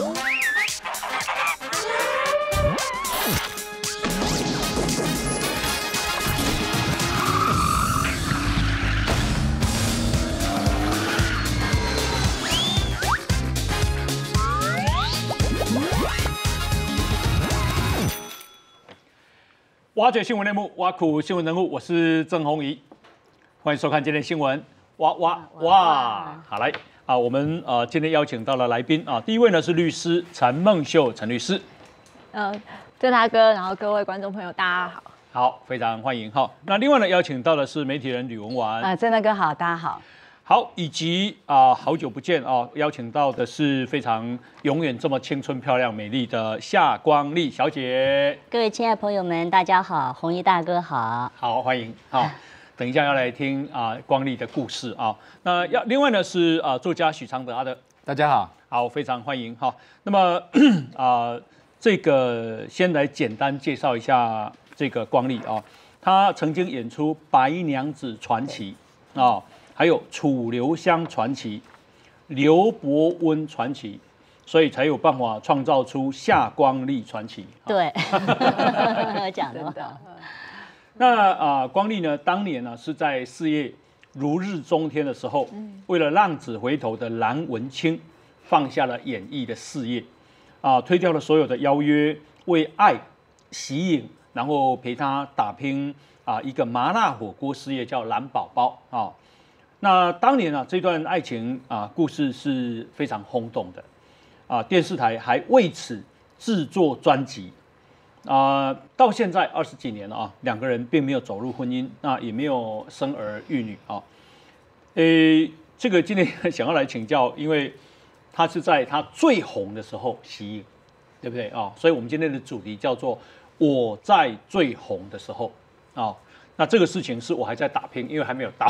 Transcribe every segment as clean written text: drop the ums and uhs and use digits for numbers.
挖掘新闻内幕，挖苦新闻人物，我是郑弘仪，欢迎收看今天的新闻。哇，好来啊，我们今天邀请到了来宾啊，第一位呢是律师陈梦秀陈律师。 郑大哥，然后各位观众朋友，大家好。 好，非常欢迎哈。那另外呢，邀请到的是媒体人吕文婉。 郑大哥好，大家好。 好，以及好久不见啊，邀请到的是非常永远这么青春漂亮美丽的夏光丽小姐。 各位亲爱的朋友们，大家好，弘仪大哥好。 好，欢迎。好，等一下要来听光丽的故事啊。那另外呢是作家许常德阿德。 大家好。 好，非常欢迎哈。那么这个先来简单介绍一下这个光丽啊，她曾经演出《白娘子传奇》啊。还有楚留香传奇、刘伯温传奇，所以才有办法创造出夏光丽传奇。 对，讲得好。 那光丽呢，当年呢是在事业如日中天的时候，为了浪子回头的蓝文清，放下了演艺的事业，推掉了所有的邀约，为爱吸引，然后陪他打拼一个麻辣火锅事业，叫蓝宝宝啊。那当年这段爱情故事是非常轰动的电视台还为此制作专辑到现在20几年了两个人并没有走入婚姻，那也没有生儿育女这个今天想要来请教，因为他是在他最红的时候吸引，对不对所以我们今天的主题叫做我在最红的时候那这个事情是我还在打拼，因为还没有到。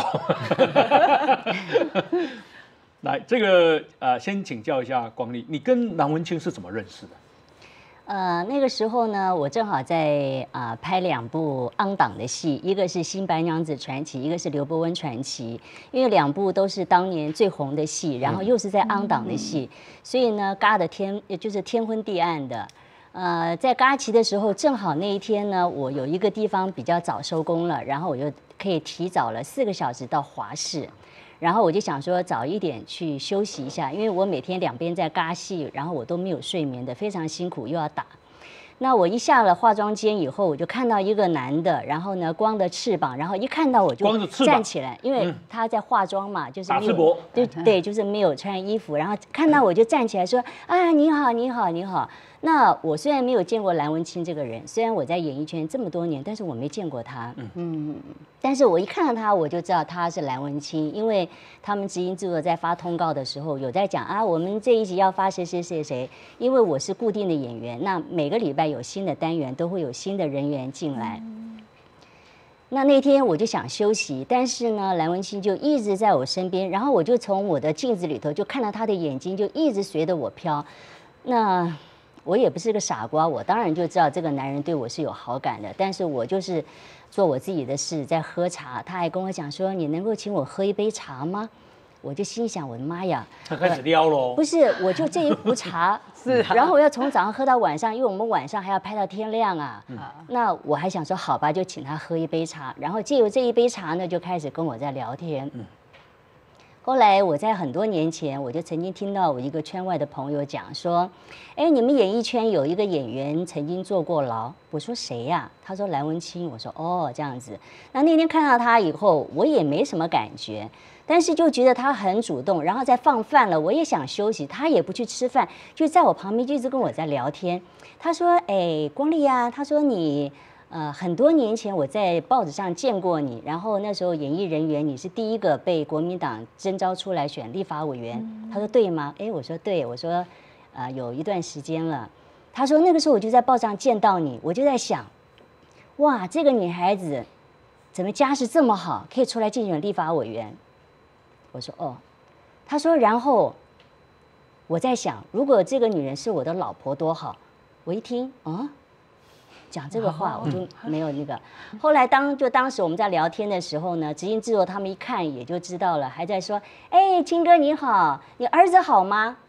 来，这个先请教一下光丽，你跟蓝文清是怎么认识的？ 那个时候呢，我正好在拍2部昂档的戏，一个是《新白娘子传奇》，一个是《刘伯温传奇》，因为2部都是当年最红的戏，然后又是在昂档的戏，所以呢，嘎的就是天昏地暗的。在嘎期的时候，正好那一天呢，我有一个地方比较早收工了，然后我就可以提早了4个小时到华视，然后我就想说早一点去休息一下，因为我每天2边在嘎戏，然后我都没有睡眠的，非常辛苦，又要打。那我一下了化妆间以后，我就看到一个男的，然后呢光着翅膀，然后一看到我就站起来，因为他在化妆嘛，就是没有对，就是没有穿衣服，然后看到我就站起来说你好你好你好。那我虽然没有见过蓝文清这个人，虽然我在演艺圈这么多年，但是我没见过他。但是我一看到他，我就知道他是蓝文清，因为他们直营制作在发通告的时候有在讲我们这一集要发谁谁谁谁，因为我是固定的演员，那每个礼拜有新的单元，都会有新的人员进来。那天我就想休息，但是呢，蓝文清就一直在我身边，然后我就从我的镜子里头就看到他的眼睛就一直随着我飘。那我也不是个傻瓜，我当然就知道这个男人对我是有好感的，但是我就是做我自己的事，在喝茶。他还跟我讲说：“你能够请我喝一杯茶吗？”我就心想：“我的妈呀！” 他开始撩喽。 不是，我就这一壶茶是， 然后我要从早上喝到晚上，因为我们晚上还要拍到天亮那我还想说，好吧，就请他喝一杯茶。然后借由这一杯茶呢，就开始跟我在聊天。后来我在很多年前，我就曾经听到我一个圈外的朋友讲说，你们演艺圈有一个演员曾经坐过牢。我说谁呀？他说蓝文清。我说哦，这样子。那天看到他以后，我也没什么感觉，但是就觉得他很主动，然后在放饭了，我也想休息，他也不去吃饭，就在我旁边就一直跟我在聊天。他说光丽啊，他说你很多年前我在报纸上见过你，然后那时候演艺人员你是第一个被国民党征召出来选立法委员。他说对吗？我说对，我说有一段时间了。他说那个时候我就在报上见到你，我就在想，哇，这个女孩子怎么家世这么好，可以出来竞选立法委员？我说哦。他说然后我在想，如果这个女人是我的老婆多好。我一听讲这个话我就没有那个。后来当时我们在聊天的时候呢，执行制作他们一看也就知道了，还在说：“清哥你好，你儿子好吗？”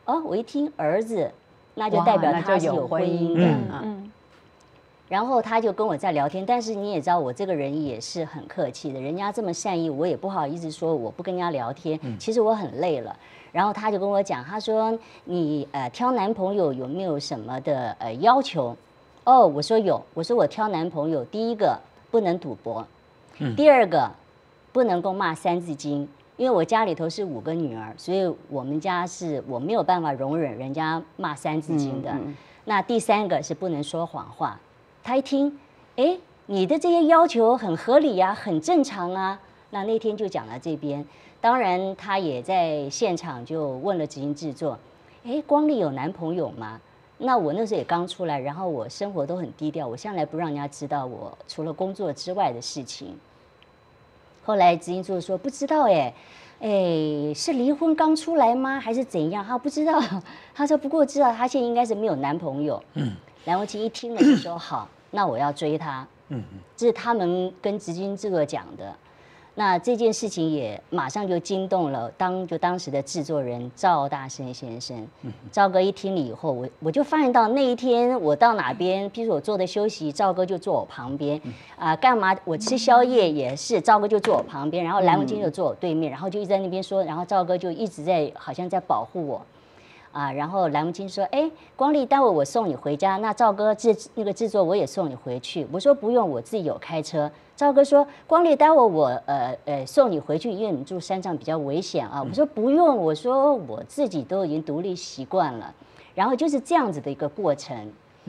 哦，我一听儿子，那就代表他是有婚姻的啊。然后他就跟我在聊天，但是你也知道我这个人也是很客气的，人家这么善意，我也不好意思说我不跟人家聊天。其实我很累了。然后他就跟我讲，他说你挑男朋友有没有什么的要求？哦，我说有，我说我挑男朋友，第一个不能赌博，第二个不能够骂三字经，因为我家里头是5个女儿，所以我们家是我没有办法容忍人家骂三字经的。那第三个是不能说谎话。他一听，哎，你的这些要求很合理呀，很正常啊。那天就讲到这边，当然他也在现场就问了执行制作，哎，光丽有男朋友吗？那我那时候也刚出来，然后我生活都很低调，我向来不让人家知道我除了工作之外的事情。后来执行制作说不知道哎，是离婚刚出来吗？还是怎样？他不知道。他说不过知道他现在应该是没有男朋友。蓝文清一听了就说好，那我要追他。这是他们跟执行制作讲的。那这件事情也马上就惊动了当时的制作人赵大生先生。赵哥一听了以后，我就发现到那一天我到哪边，譬如我坐的休息，赵哥就坐我旁边。干嘛？我吃宵夜也是，赵哥就坐我旁边，然后蓝文清就坐我对面，然后就一直在那边说，然后赵哥就一直在好像在保护我。然后蓝文清说：“哎，光丽，待会我送你回家。那赵哥那个制作我也送你回去。”我说：“不用，我自己有开车。”赵哥说：“光丽，待会我送你回去，因为你住山上比较危险啊。”我说：“不用，我说我自己都已经独立习惯了。”然后就是这样子的一个过程。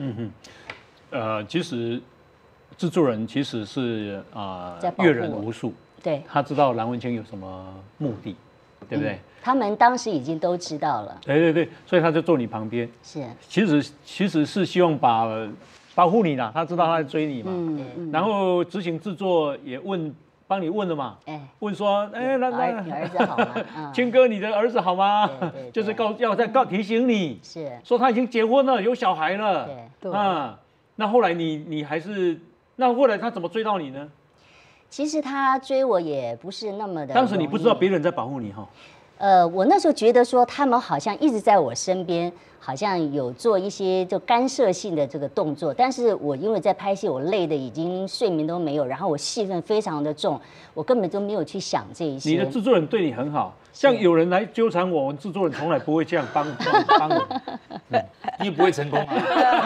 其实制作人其实是阅人无数， 对， 他知道蓝文清有什么目的，对不对？ 他们当时已经都知道了。 对，所以他就坐你旁边。 是， 其实是希望保护你啦，他知道他在追你嘛。然后执行制作也帮你问了嘛。问说， 你儿子好吗？ 清哥，你的儿子好吗？就是要再提醒你， 是说他已经结婚了，有小孩了。 对。 那后来你还是，那后来他怎么追到你呢？ 其实他追我也不是那么的。 当时你不知道别人在保护你哈。 我那时候觉得说他们好像一直在我身边，好像有做一些就干涉性的这个动作，但是我因为在拍戏，我累的已经睡眠都没有，然后我戏份非常的重，我根本就没有去想这一些。 你的制作人对你很好，像有人来纠缠我，制作人从来不会这样帮人， 你也不会成功啊。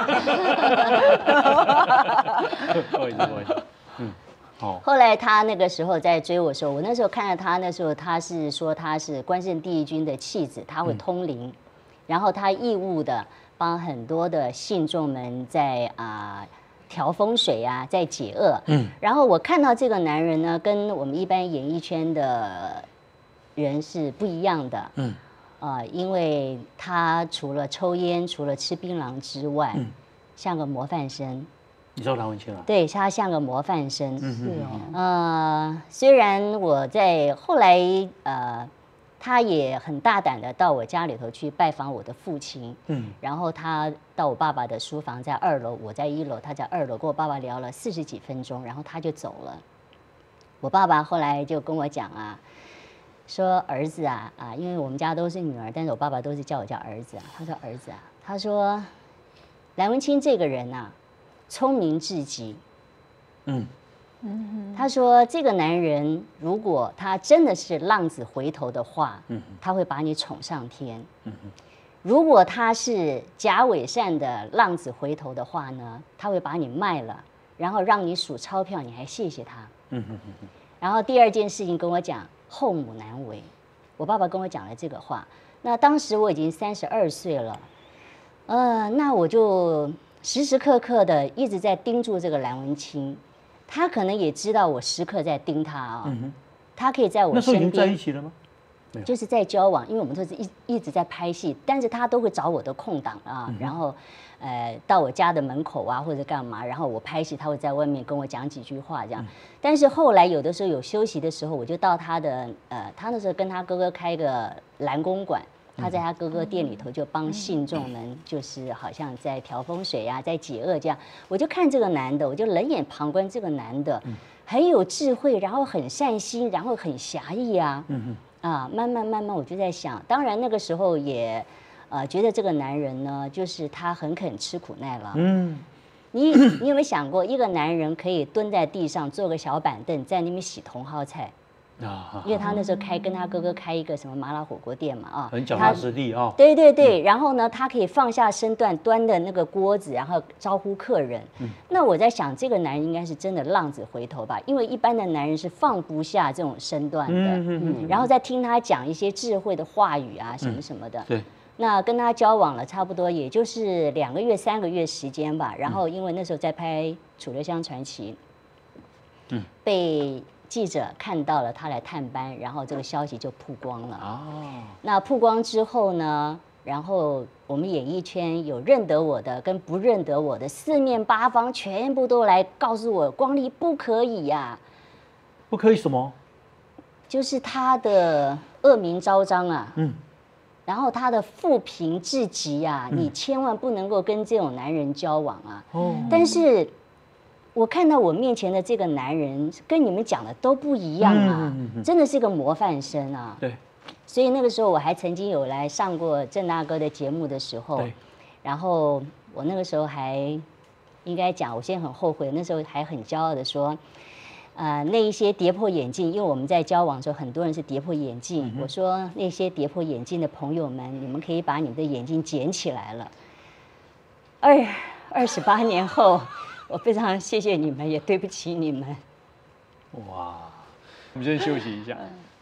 不好意思。 后来他那个时候在追我的时候，我那时候看到他，那时候他是说他是关圣第一军的弃子，他会通灵，然后他义务的帮很多的信众们在调风水啊，在解厄。然后我看到这个男人呢，跟我们一般演艺圈的人是不一样的。因为他除了抽烟，除了吃槟榔之外，像个模范生。 你知道蓝文清啊？ 对，他像个模范生。是哦。虽然我在后来他也很大胆的到我家里头去拜访我的父亲。然后他到我爸爸的书房，在2楼，我在1楼，他在2楼，跟我爸爸聊了40几分钟，然后他就走了。我爸爸后来就跟我讲说儿子因为我们家都是女儿，但是我爸爸都是叫我叫儿子他说儿子他说蓝文清这个人聪明至极。他说这个男人如果他真的是浪子回头的话，他会把你宠上天。如果他是假伪善的浪子回头的话呢，他会把你卖了，然后让你数钞票，你还谢谢他。然后第二件事情跟我讲，后母难为。我爸爸跟我讲了这个话，那当时我已经32岁了，那我就时时刻刻的一直在盯住这个蓝文清，他可能也知道我时刻在盯他他可以在我身边。 那时候已经在一起了吗？ 就是在交往，因为我们都是一直在拍戏，但是他都会找我的空档然后到我家的门口或者干嘛，然后我拍戏，他会在外面跟我讲几句话这样。但是后来有的时候有休息的时候，我就到他的他那时候跟他哥哥开个蓝公馆，他在他哥哥店里头就帮信众们，就是好像在调风水在解厄这样。我就看这个男的，我就冷眼旁观这个男的，很有智慧，然后很善心，然后很侠义慢慢我就在想，当然那个时候也觉得这个男人呢，就是他很肯吃苦耐劳。你有没有想过，一个男人可以蹲在地上做个小板凳，在那边洗茼蒿菜？因为他那时候跟他哥哥开一个什么麻辣火锅店嘛啊， 很脚踏实地啊。 对对对，然后呢，他可以放下身段，端的那个锅子，然后招呼客人。那我在想，这个男人应该是真的浪子回头吧？因为一般的男人是放不下这种身段的。然后再听他讲一些智慧的话语啊，什么什么的。 对。 那跟他交往了差不多也就是2个月、3个月时间吧。然后因为那时候在拍《楚留香传奇》，被记者看到了他来探班，然后这个消息就曝光了。那曝光之后呢，然后我们演艺圈有认得我的跟不认得我的，四面八方全部都来告诉我，光丽不可以呀。 不可以什么？ 就是他的恶名昭彰啊。然后他的负评至极啊，你千万不能够跟这种男人交往啊。但是我看到我面前的这个男人跟你们讲的都不一样啊，真的是个模范生啊。 对。 所以那个时候我还曾经有来上过郑大哥的节目的时候，然后我那个时候还应该讲，我现在很后悔，那时候还很骄傲的说。那一些跌破眼镜，因为我们在交往的时候，很多人是跌破眼镜。我说那些跌破眼镜的朋友们，你们可以把你们的眼睛捡起来了。28年后，我非常谢谢你们，也对不起你们。 哇，我们先休息一下。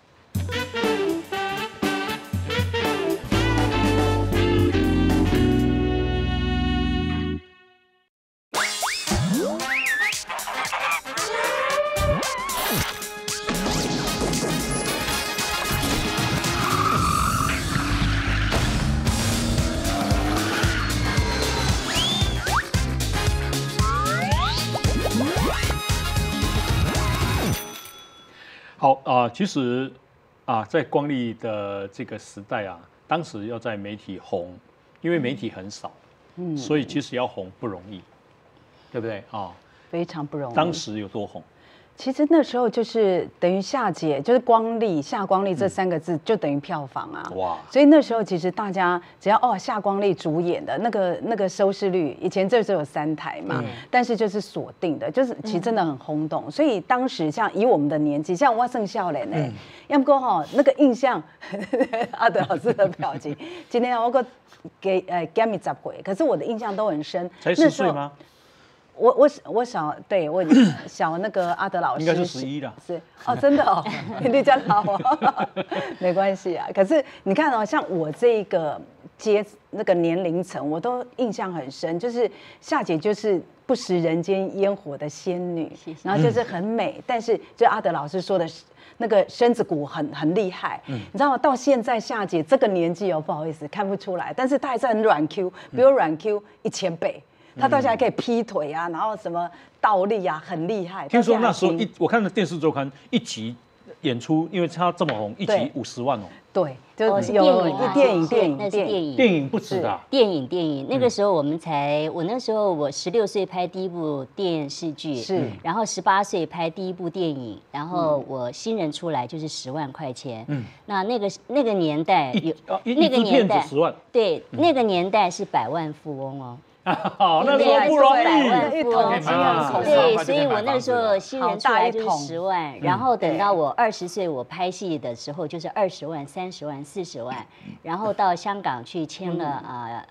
好其实在光丽的这个时代啊，当时要在媒体红，因为媒体很少，所以其实要红不容易，对不对非常不容易。 当时有多红？ 其实那时候就是等于夏姐，就是光丽夏光丽这3个字就等于票房啊。哇！所以那时候其实大家只要夏光丽主演的那个收视率，以前这只有3台嘛，但是就是锁定的，就是其实真的很轰动。所以当时像以我们的年纪，像我剩少年呢，要不过那个印象，阿德老师的表情，今天我给me 10回，可是我的印象都很深。 才10岁吗？ 我小，对我小那个阿德老师应该是11了， 是真的哦，你叫他没关系啊。可是你看哦，像我这个那个年龄层，我都印象很深，就是夏姐就是不食人间烟火的仙女，然后就是很美，但是就阿德老师说的那个身子骨很厉害，你知道吗？到现在夏姐这个年纪不好意思看不出来，但是她还是很软 Q， 比我软 Q 1000倍。他到现在还可以劈腿啊，然后什么倒立啊，很厉害。 听说那时候我看了电视周刊一集演出，因为他这么红，一集50万哦。 对，就是有电影不止的。 电影那个时候我那时候我16岁拍第一部电视剧， 是， 然后18岁拍第一部电影，然后我新人出来就是10万块钱。那个年代有那个年代10万， 对，那个年代是百万富翁哦。 那时候不容易， 一桶金啊！ 对，所以我那时候新人出来就是10万，然后等到我20岁我拍戏的时候就是20万、30万、40万，然后到香港去签了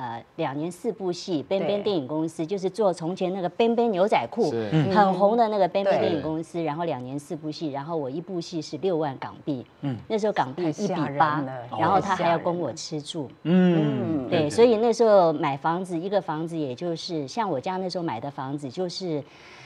2年4部戏，Ben Ben 电影公司就是做从前那个 Ben Ben 牛仔裤很红的那个 Ben Ben 电影公司，然后2年4部戏，然后我一部戏是6万港币，那时候港币1比8，然后他还要供我吃住，对，所以那时候买房子一个房子。也就是像我家那时候买的房子，就是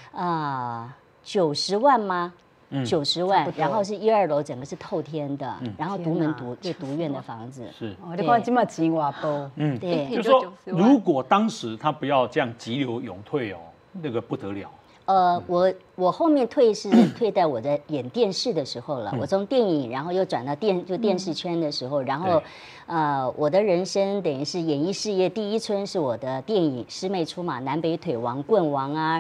90万吗？90万，然后是1、2楼，整个是透天的，然后独门独院的房子。 是，你看这么钱多多。 对， 就是说，如果当时他不要这样急流勇退那个不得了。 我后面退是退在我在演电视的时候了。我从电影，然后又转到电视圈的时候，然后我的人生等于是演艺事业第一春是我的电影《师妹出马》、南北腿、王棍王啊，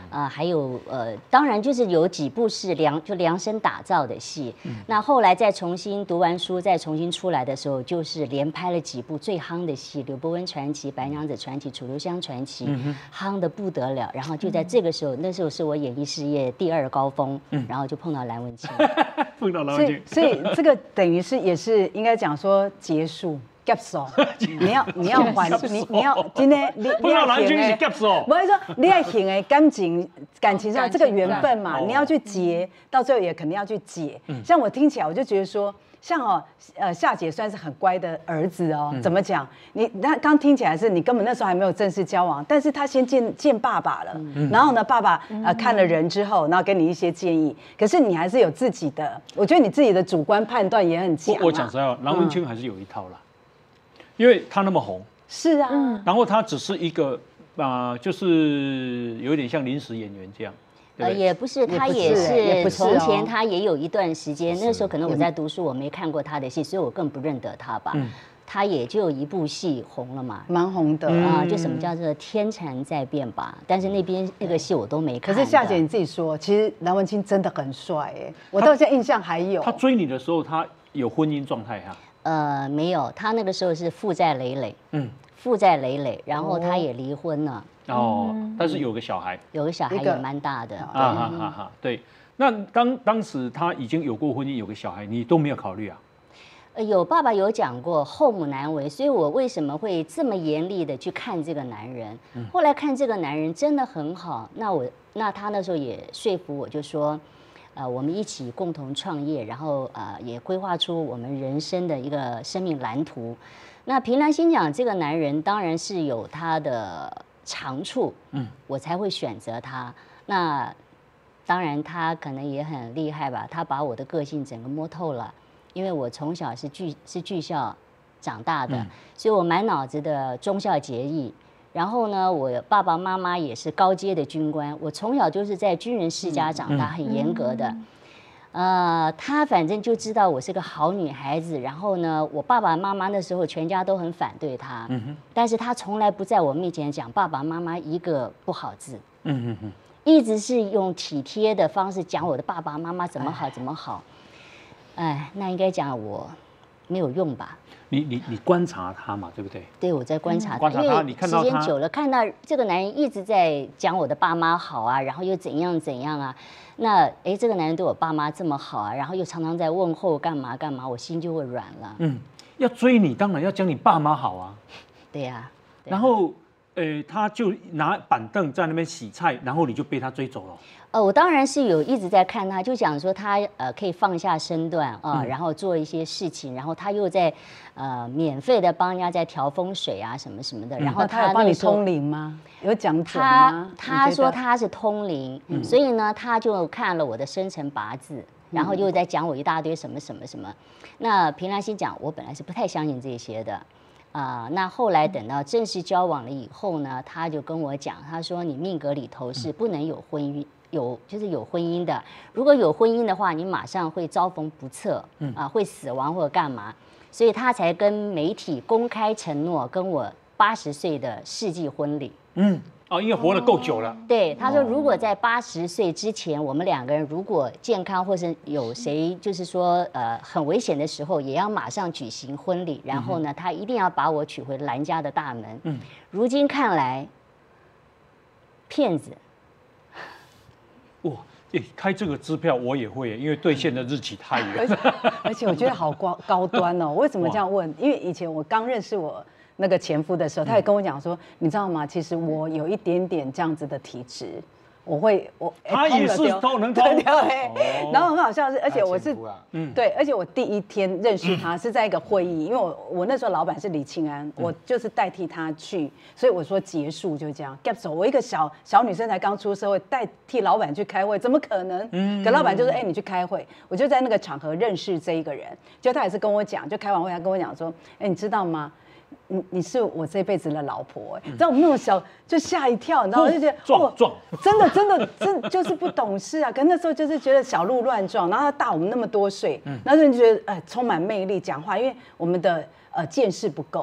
还有当然就是有几部是量身打造的戏。那后来再重新读完书，再重新出来的时候，就是连拍了几部最夯的戏，《刘伯温传奇》《白娘子传奇》《楚留香传奇》，夯的不得了。然后就在这个时候，那时候是我演艺事业第2高峰，然后就碰到蓝文清， 碰到蓝文清， 所以这个等于是也是应该讲说结束。结束，你要还你要今天你要蓝军是结束， 不是说你要行哎感情上这个缘分嘛，你要去结，到最后也肯定要去解。像我听起来我就觉得说，像夏姐算是很乖的儿子哦。怎么讲？你刚听起来是你根本那时候还没有正式交往，但是他先见爸爸了，然后呢，爸爸看了人之后，然后给你一些建议。可是你还是有自己的，我觉得你自己的主观判断也很强。 我讲实话，蓝文清还是有一套啦。因为他那么红， 是啊， 然后他只是一个就是有点像临时演员这样， 也不是，他也是从前他也有一段时间，那时候可能我在读书，我没看过他的戏，所以我更不认得他吧。他也就一部戏红了嘛， 蛮红的就什么叫做天蚕在变吧，但是那个戏我都没看。 可是夏姐你自己说，其实蓝文清真的很帅哎，我到现在印象还有。 他追你的时候，他有婚姻状态哈？ 没有，他那个时候是负债累累，负债累累，然后他也离婚了。 但是有个小孩， 有个小孩也蛮大的。 对。那当时他已经有过婚姻，有个小孩，你都没有考虑啊？ 有爸爸有讲过后母难为，所以我为什么会这么严厉的去看这个男人？后来看这个男人真的很好，那他那时候也说服我，就说。我们一起共同创业，然后也规划出我们人生的一个生命蓝图。那凭良心讲，这个男人当然是有他的长处，我才会选择他。那当然他可能也很厉害吧，他把我的个性整个摸透了。因为我从小是剧校长大的，所以我满脑子的忠孝节义。然后呢，我爸爸妈妈也是高阶的军官，我从小就是在军人世家长大，很严格的。他反正就知道我是个好女孩子。然后呢，我爸爸妈妈那时候全家都很反对他，但是他从来不在我面前讲爸爸妈妈一个不好字，一直是用体贴的方式讲我的爸爸妈妈怎么好怎么好。那应该讲我没有用吧？你观察他嘛，对不对？ 对，我在观察他，因为时间久了，看到这个男人一直在讲我的爸妈好啊，然后又怎样怎样啊。那这个男人对我爸妈这么好啊，然后又常常在问候干嘛干嘛，我心就会软了。 要追你，当然要讲你爸妈好啊。 对呀。 然后，他就拿板凳在那边洗菜，然后你就被他追走了。 我当然是有一直在看他，就讲说他可以放下身段然后做一些事情，然后他又在免费的帮人家在调风水啊什么什么的。然后他有帮你通灵吗？有讲准吗？ 他说他是通灵，所以呢他就看了我的生辰八字，然后又在讲我一大堆什么什么什么。那凭良心讲，我本来是不太相信这些的。那后来等到正式交往了以后呢，他就跟我讲，他说你命格里头是不能有婚姻。就是有婚姻的，如果有婚姻的话，你马上会遭逢不测，会死亡或者干嘛，所以他才跟媒体公开承诺跟我80岁的世纪婚礼。 因为活得够久了。 对，他说如果在80岁之前，我们两个人如果健康或是有谁就是说很危险的时候，也要马上举行婚礼，然后呢，他一定要把我娶回蓝家的大门。如今看来，骗子。 哇，开这个支票我也会，因为兑现的日期太远。 而且我觉得好高端哦。为什么这样问？因为以前我刚认识我那个前夫的时候，他也跟我讲说，你知道吗？其实我有一点点这样子的体质。 他也是能通， 然后很好笑的是，而且我是对，而且我第一天认识他是在一个会议，因为我那时候老板是李庆安，我就是代替他去，所以我说结束就这样 gap 走。我一个小女生才刚出社会，代替老板去开会，怎么可能？可老板就说，你去开会，我就在那个场合认识这一个人，就他也是跟我讲，就开完会他跟我讲说，你知道吗？你是我这辈子的老婆，知道我们那么小就吓一跳，然后我就觉得撞， 真的就是不懂事啊。可是那时候就是觉得小鹿乱撞，然后他大我们那么多岁，然后就觉得充满魅力，讲话，因为我们的见识不够。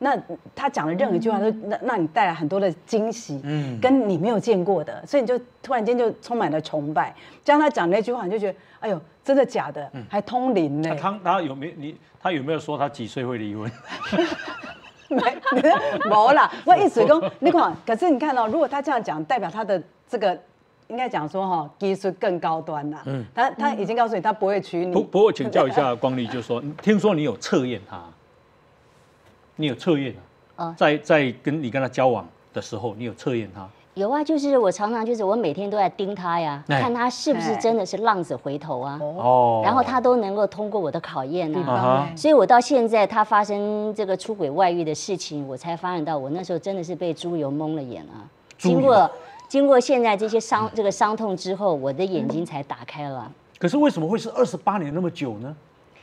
那他讲的任何一句话都让你带来很多的惊喜，跟你没有见过的，所以你就突然间就充满了崇拜。加上他讲那句话，你就觉得，哎呦，真的假的？还通灵呢。 他有没有说他几岁会离婚？ 没啦，我意思讲，你看，可是你看哦，如果他这样讲，代表他的这个应该讲说哈，技术更高端啦。他已经告诉你，他不会娶你。 不过请教一下光丽，就说听说你有测验他，你有测验啊？在跟他交往的时候，你有测验他？ 有啊，就是我常常就是我每天都在盯他呀，看他是不是真的是浪子回头啊。哦。然后他都能够通过我的考验啊。所以我到现在他发生这个出轨外遇的事情，我才发现到我那时候真的是被猪油蒙了眼啊。经过现在这些伤痛之后，我的眼睛才打开了。 可是为什么会是28年那么久呢？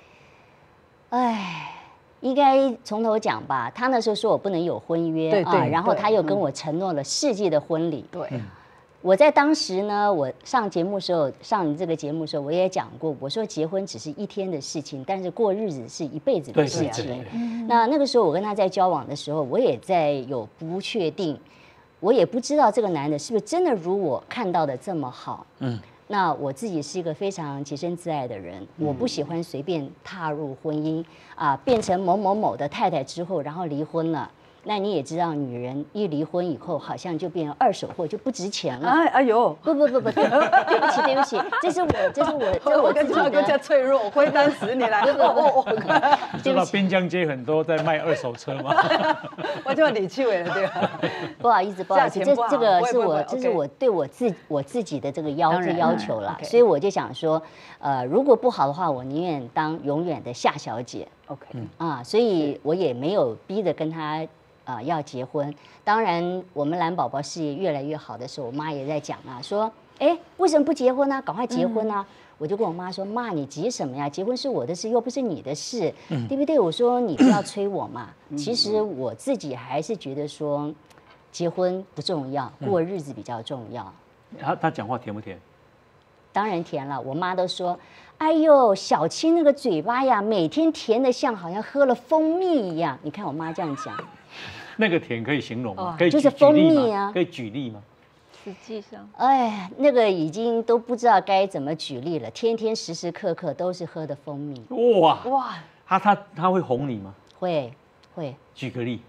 哎。应该从头讲吧。他那时候说我不能有婚约啊，然后他又跟我承诺了世纪的婚礼。对，我在当时呢，我上这个节目的时候，我也讲过，我说结婚只是一天的事情，但是过日子是一辈子的事情。那个时候我跟他在交往的时候，我也在有不确定，我也不知道这个男的是不是真的如我看到的这么好。那我自己是一个非常洁身自爱的人，我不喜欢随便踏入婚姻啊，变成某某某的太太之后，然后离婚了。那你也知道，女人一离婚以后，好像就变成二手货，就不值钱了。 哎呦， 不，对不起，这是我自己的。 更加脆弱，灰单死你来。 你知道边疆街很多在卖二手车吗？ 我就李启伟了，对吧？ 不好意思，这个是我对我自己的这个要求啦。所以我就想说，如果不好的话，我宁愿当永远的夏小姐。 OK， 所以我也没有逼着跟他。要结婚，当然我们蓝宝宝事业越来越好的时候，我妈也在讲啊，说，为什么不结婚呢？赶快结婚啊！我就跟我妈说，妈，你急什么呀？结婚是我的事，又不是你的事，对不对？我说你不要催我嘛。其实我自己还是觉得说，结婚不重要，过日子比较重要。 他讲话甜不甜？ 当然甜了，我妈都说，哎呦，小青那个嘴巴呀，每天甜的像好像喝了蜂蜜一样。你看我妈这样讲。 那个甜可以形容吗？可以就是蜂蜜啊， 可以举例吗？ 实际上， 哎，那个已经都不知道该怎么举例了，天天时时刻刻都是喝的蜂蜜。 哇， 他会哄你吗？ 会。 举个例。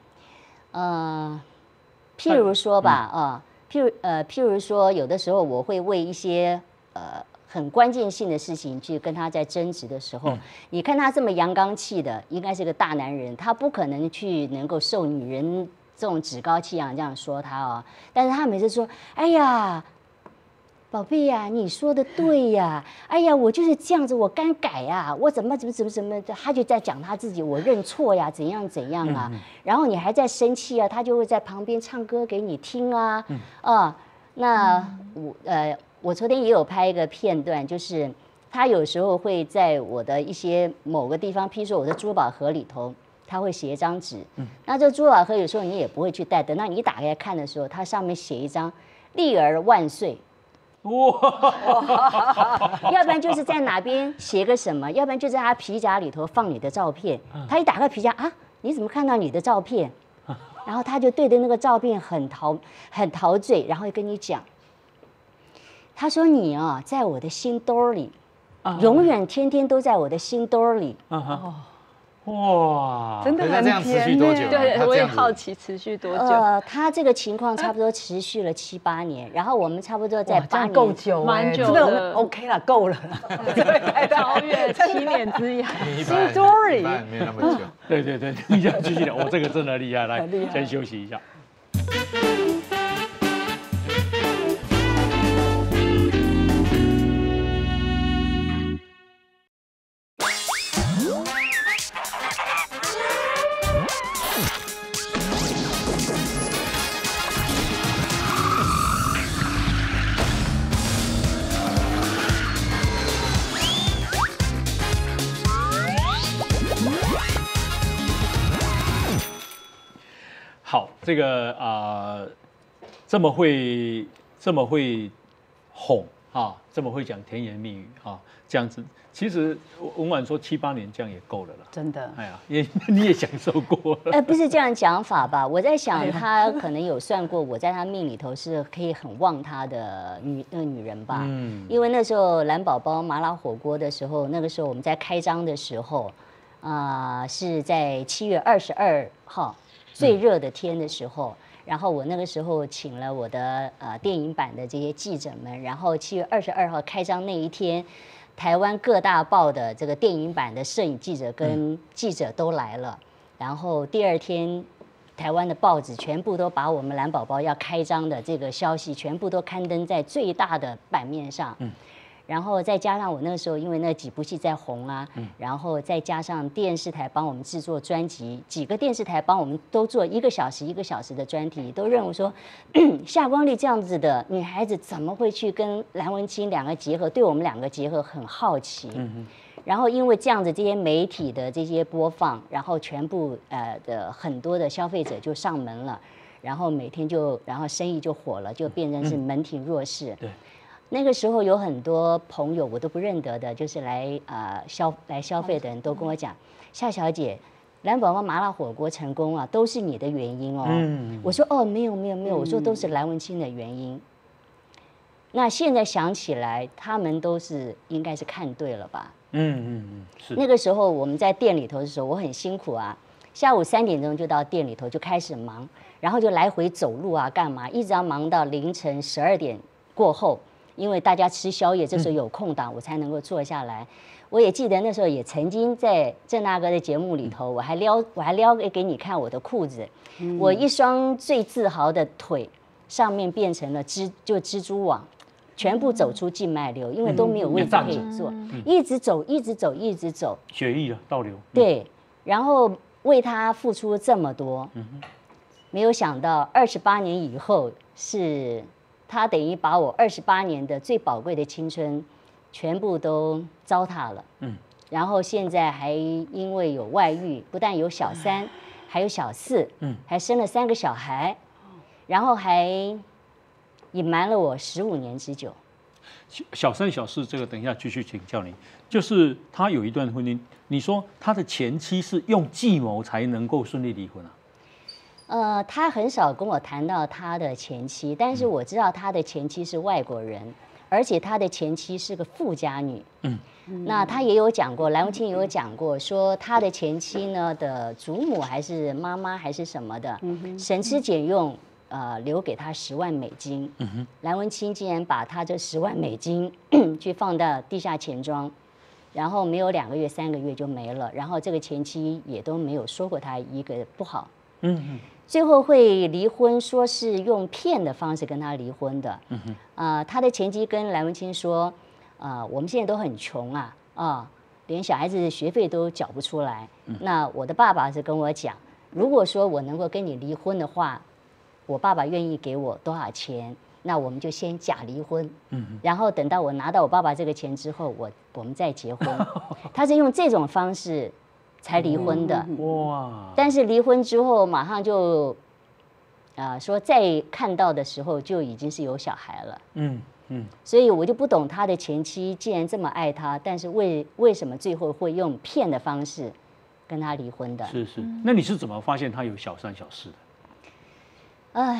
譬如说吧，譬如说，有的时候我会为一些很关键性的事情去跟他在争执的时候，你看他这么阳刚气的，应该是个大男人，他不可能能够受女人这种趾高气扬这样说他哦。但是他每次说，哎呀，宝贝呀，你说的对呀，哎呀，我就是这样子，我该改呀，我怎么的，他就在讲他自己，我认错呀，怎样啊，然后你还在生气啊，他就会在旁边唱歌给你听啊，那我昨天也有拍一个片段，就是他有时候会在我的一些某个地方，譬如说我的珠宝盒里头，他会写一张纸。那这珠宝盒有时候你也不会去带，等到你一打开看的时候，它上面写一张“立儿万岁”。要不然就是在哪边写个什么，要不然就在他皮夹里头放你的照片。他一打开皮夹啊，你怎么看到你的照片？然后他就对着那个照片很陶醉，然后跟你讲。他说：“你啊，在我的心兜里，永远天天都在我的心兜里。” 哇， 真的很这样持续多久？ 对，我也好奇持续多久。 他这个情况差不多持续了7、8年，然然后我们差不多在8年， 够久， 蛮久的 ，OK 了，够了， 超越7年之痒。 心兜里没有那么久。 对，你这样继续聊，这个真的厉害，来，先休息一下。好，这个这么会哄， 这么会讲甜言蜜语这样子，其实文婉说7、8年这样也够了啦。 真的， 哎呀，你也享受过了。 不是这样讲法吧？我在想，他可能有算过，我在他命里头是可以很旺他的女人吧。因为那时候蓝宝宝麻辣火锅的时候，那个时候我们在开张的时候，是在7月22号最热的天的时候。然后我那个时候请了我的电影版的这些记者们，然后7月22号开张那一天，台湾各大报的这个电影版的摄影记者跟记者都来了，然后第二天，台湾的报纸全部都把我们蓝宝宝要开张的这个消息全部都刊登在最大的版面上。然后再加上我那个时候因为那几部戏在红然后再加上电视台帮我们制作专辑，几个电视台帮我们都做1个小时1个小时的专题，都认为说夏光丽这样子的女孩子怎么会去跟蓝文清2个结合，对我们2个结合很好奇。然后因为这样子这些媒体的这些播放，然后全部的很多的消费者就上门了，然后每天然后生意就火了，就变成是门庭若市。 对。 那个时候有很多朋友我都不认得的，就是来消费的人都跟我讲，夏小姐，蓝宝宝麻辣火锅成功都是你的原因哦。我说没有，我说都是蓝文清的原因。那现在想起来，他们都是应该是看对了吧？ 是。 那个时候我们在店里头的时候，我很辛苦下午3点钟就到店里头就开始忙，然后就来回走路干嘛，一直要忙到凌晨12点过后。因为大家吃宵夜，这时候有空档，我才能够坐下来。我也记得那时候也曾经在郑大哥的节目里头，我还撩给你看我的裤子，我一双最自豪的腿上面变成了蜘蛛网，全部走出静脉瘤，因为都没有位置可以坐，一直走， 血液倒流。 对，然后为他付出这么多，没有想到28年以后是。他等于把我28年的最宝贵的青春，全部都糟蹋了。然后现在还因为有外遇，不但有小3，还有小4，还生了3个小孩，然后还隐瞒了我15年之久。 小3、小4这个等一下继续请教你。就是他有一段婚姻，你说他的前妻是用计谋才能够顺利离婚他很少跟我谈到他的前妻，但是我知道他的前妻是外国人，而且他的前妻是个富家女。那他也有讲过，蓝文清也有讲过，说他的前妻呢的祖母还是妈妈还是什么的，省吃俭用，留给他10万美金。蓝文清竟然把他这10万美金去放到地下钱庄，然后没有2个月、3个月就没了，然后这个前妻也都没有说过他一个不好。最后会离婚，说是用骗的方式跟他离婚的。他的前妻跟蓝文清说，我们现在都很穷连小孩子的学费都缴不出来。那我的爸爸是跟我讲，如果说我能够跟你离婚的话，我爸爸愿意给我多少钱，那我们就先假离婚。然后等到我拿到我爸爸这个钱之后，我们再结婚。他是用这种方式。才离婚的。但是离婚之后马上就说再看到的时候就已经是有小孩了。所以我就不懂他的前妻既然这么爱他，但是为什么最后会用骗的方式跟他离婚的？ 是。那你是怎么发现他有小3、小4的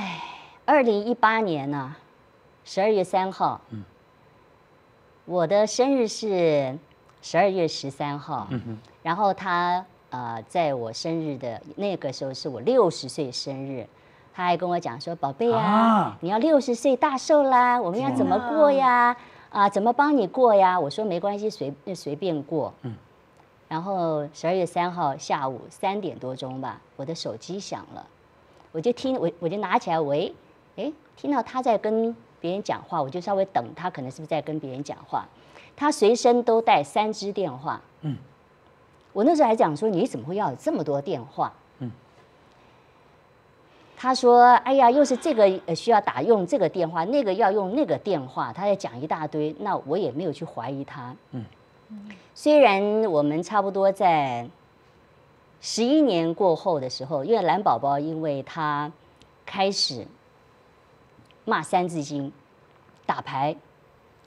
？2018年12月3号，我的生日是12月13号。然后他在我生日的那个时候是我60岁生日，他还跟我讲说：“宝贝你要60岁大寿啦，我们要怎么过呀？怎么帮你过呀？”我说没关系，随便过。然后12月3号下午3点多钟吧，我的手机响了，我就拿起来，喂，听到他在跟别人讲话，我就稍微等他，可能是不是在跟别人讲话？他随身都带3支电话。我那时候还讲说，你怎么会要有这么多电话？他说：“哎呀，又是这个需要用这个电话，那个要用那个电话。”他在讲一大堆，那我也没有去怀疑他。虽然我们差不多在11年过后的时候，因为蓝宝宝因为他开始骂3字经、打牌，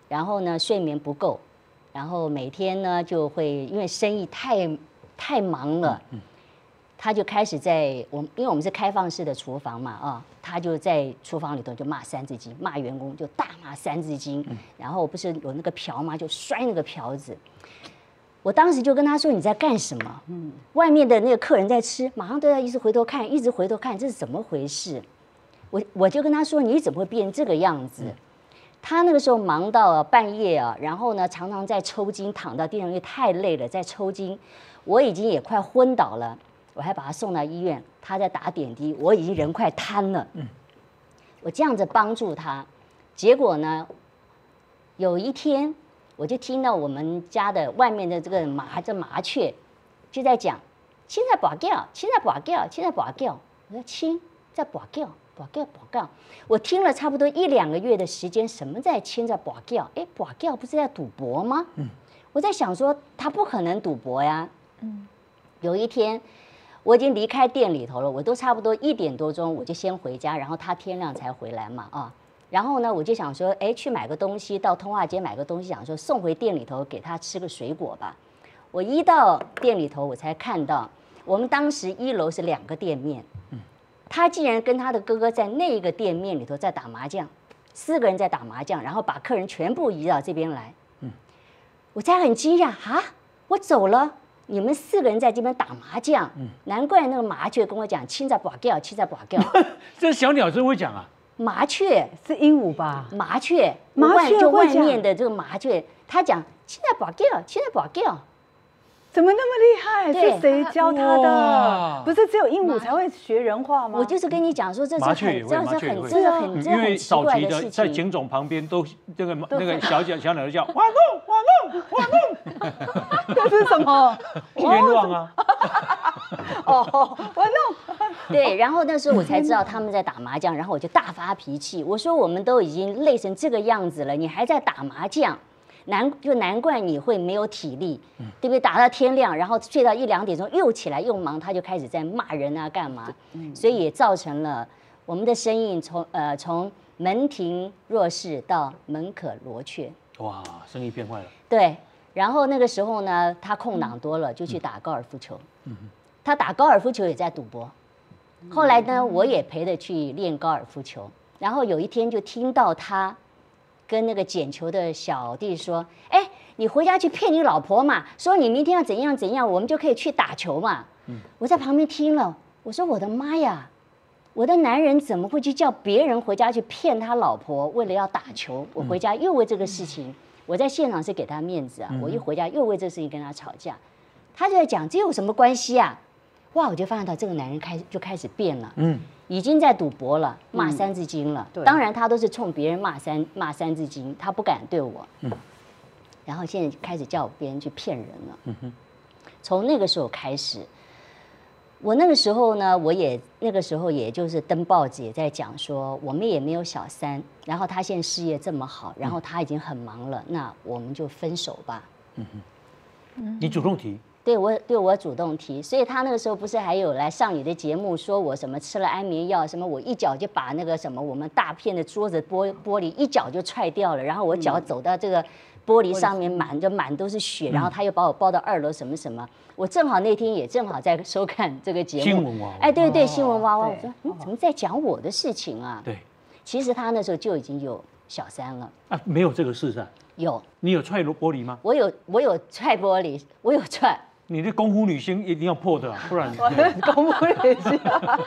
然后呢睡眠不够，然后每天呢就会因为生意太忙了，他就开始因为我们是开放式的厨房嘛啊，他就在厨房里头就骂三字经，骂员工就大骂三字经，然后不是有那个瓢吗？就摔那个瓢子。我当时就跟他说你在干什么？外面的那个客人在吃，马上都要一直回头看，一直回头看，这是怎么回事？我就跟他说你怎么会变这个样子？他那个时候忙到半夜啊，然后呢常常在抽筋，躺到地上，因为太累了在抽筋。我已经也快昏倒了。我还把他送到医院，他在打点滴，我已经人快瘫了。我这样子帮助他，结果呢，有一天我就听到我们家的外面的这个麻雀就在讲，亲在拔叫，亲在拔叫，亲在拔叫。我说亲在拔叫，拔叫拔叫。我听了差不多1、2个月的时间，什么在亲在拔叫？哎，拔叫不是在赌博吗？我在想说他不可能赌博呀。有一天。我已经离开店里头了，我都差不多1点多钟，我就先回家，然后他天亮才回来嘛啊。然后呢，我就想说，哎，去买个东西，到通化街买个东西，想说送回店里头给他吃个水果吧。我一到店里头，我才看到我们当时1楼是2个店面，他竟然跟他的哥哥在那一个店面里头在打麻将，4个人在打麻将，然后把客人全部移到这边来。我才很惊讶啊，我走了。你们4个人在这边打麻将，难怪那个麻雀跟我讲亲在拔叫，亲在拔叫。 这小鸟真会讲啊！ 麻雀是鹦鹉吧？ 麻雀就外面的这个麻雀，他讲亲在拔叫，亲在拔叫。 怎么那么厉害？是谁教他的？不是只有鹦鹉才会学人话吗？ 我就是跟你讲说，这是很因为早期的在警种旁边都那个小鸟就叫哇弄哇弄哇弄， 这是什么？ 冤枉啊！ 哦，哇弄。 对，然后那时候我才知道他们在打麻将，然后我就大发脾气，我说我们都已经累成这个样子了，你还在打麻将？难怪你会没有体力，对不对？打到天亮，然后睡到1、2点钟又起来又忙，他就开始在骂人啊，干嘛？所以也造成了我们的生意从门庭若市到门可罗雀。 哇，生意变坏了。 对，然后那个时候呢，他空档多了，就去打高尔夫球。他打高尔夫球也在赌博。后来呢，我也陪着去练高尔夫球。然后有一天就听到他跟那个捡球的小弟说：“哎，你回家去骗你老婆嘛，说你明天要怎样怎样，我们就可以去打球嘛。”我在旁边听了，我说：“我的妈呀，我的男人怎么会去叫别人回家去骗他老婆，为了要打球？我回家又为这个事情，我在现场是给他面子啊，我一回家又为这个事情跟他吵架。他就在讲这有什么关系啊？哇，我就发现到这个男人开始变了，已经在赌博了，骂三字经了。当然他都是冲别人骂三字经，他不敢对我。然后现在开始叫别人去骗人了。从那个时候开始，我那个时候呢，那个时候也就是登报纸也在讲说，我们也没有小三，然后他现在事业这么好，然后他已经很忙了，那我们就分手吧。 你主动提？ 对我主动提，所以他那个时候不是还有来上你的节目，说我什么吃了安眠药，什么我一脚就把那个什么我们大片的桌子玻璃一脚就踹掉了，然后我脚走到这个玻璃上面满都是血，然后他又把我抱到2楼什么什么，我正好那天也正好在收看这个节目， 新闻娃娃， 哎对新闻娃娃，我说你怎么在讲我的事情啊？ 对， 其实他那时候就已经有小三了啊，没有这个事啊？有，你有踹玻璃吗？ 我有踹玻璃，我有踹。 你的功夫女星一定要破的，不然功夫女星，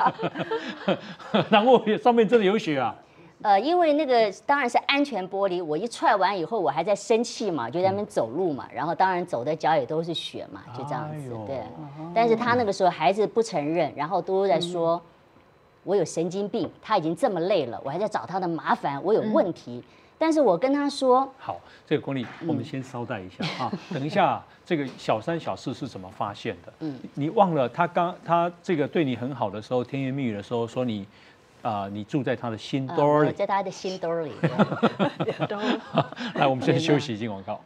然后上面真的有血啊。 因为那个当然是安全玻璃，我一踹完以后，我还在生气嘛，就在那边走路嘛，然后当然走的脚也都是血嘛，就这样子，对。但是他那个时候还是不承认，然后都在说我有神经病，他已经这么累了，我还在找他的麻烦，我有问题。但是我跟他说， 好，这个功力我们先稍待一下啊，等一下这个小三小四是怎么发现的？你忘了他这个对你很好的时候，甜言蜜语的时候说你你住在他的心兜里， 在他的心兜里。 来，我们先休息，进广告。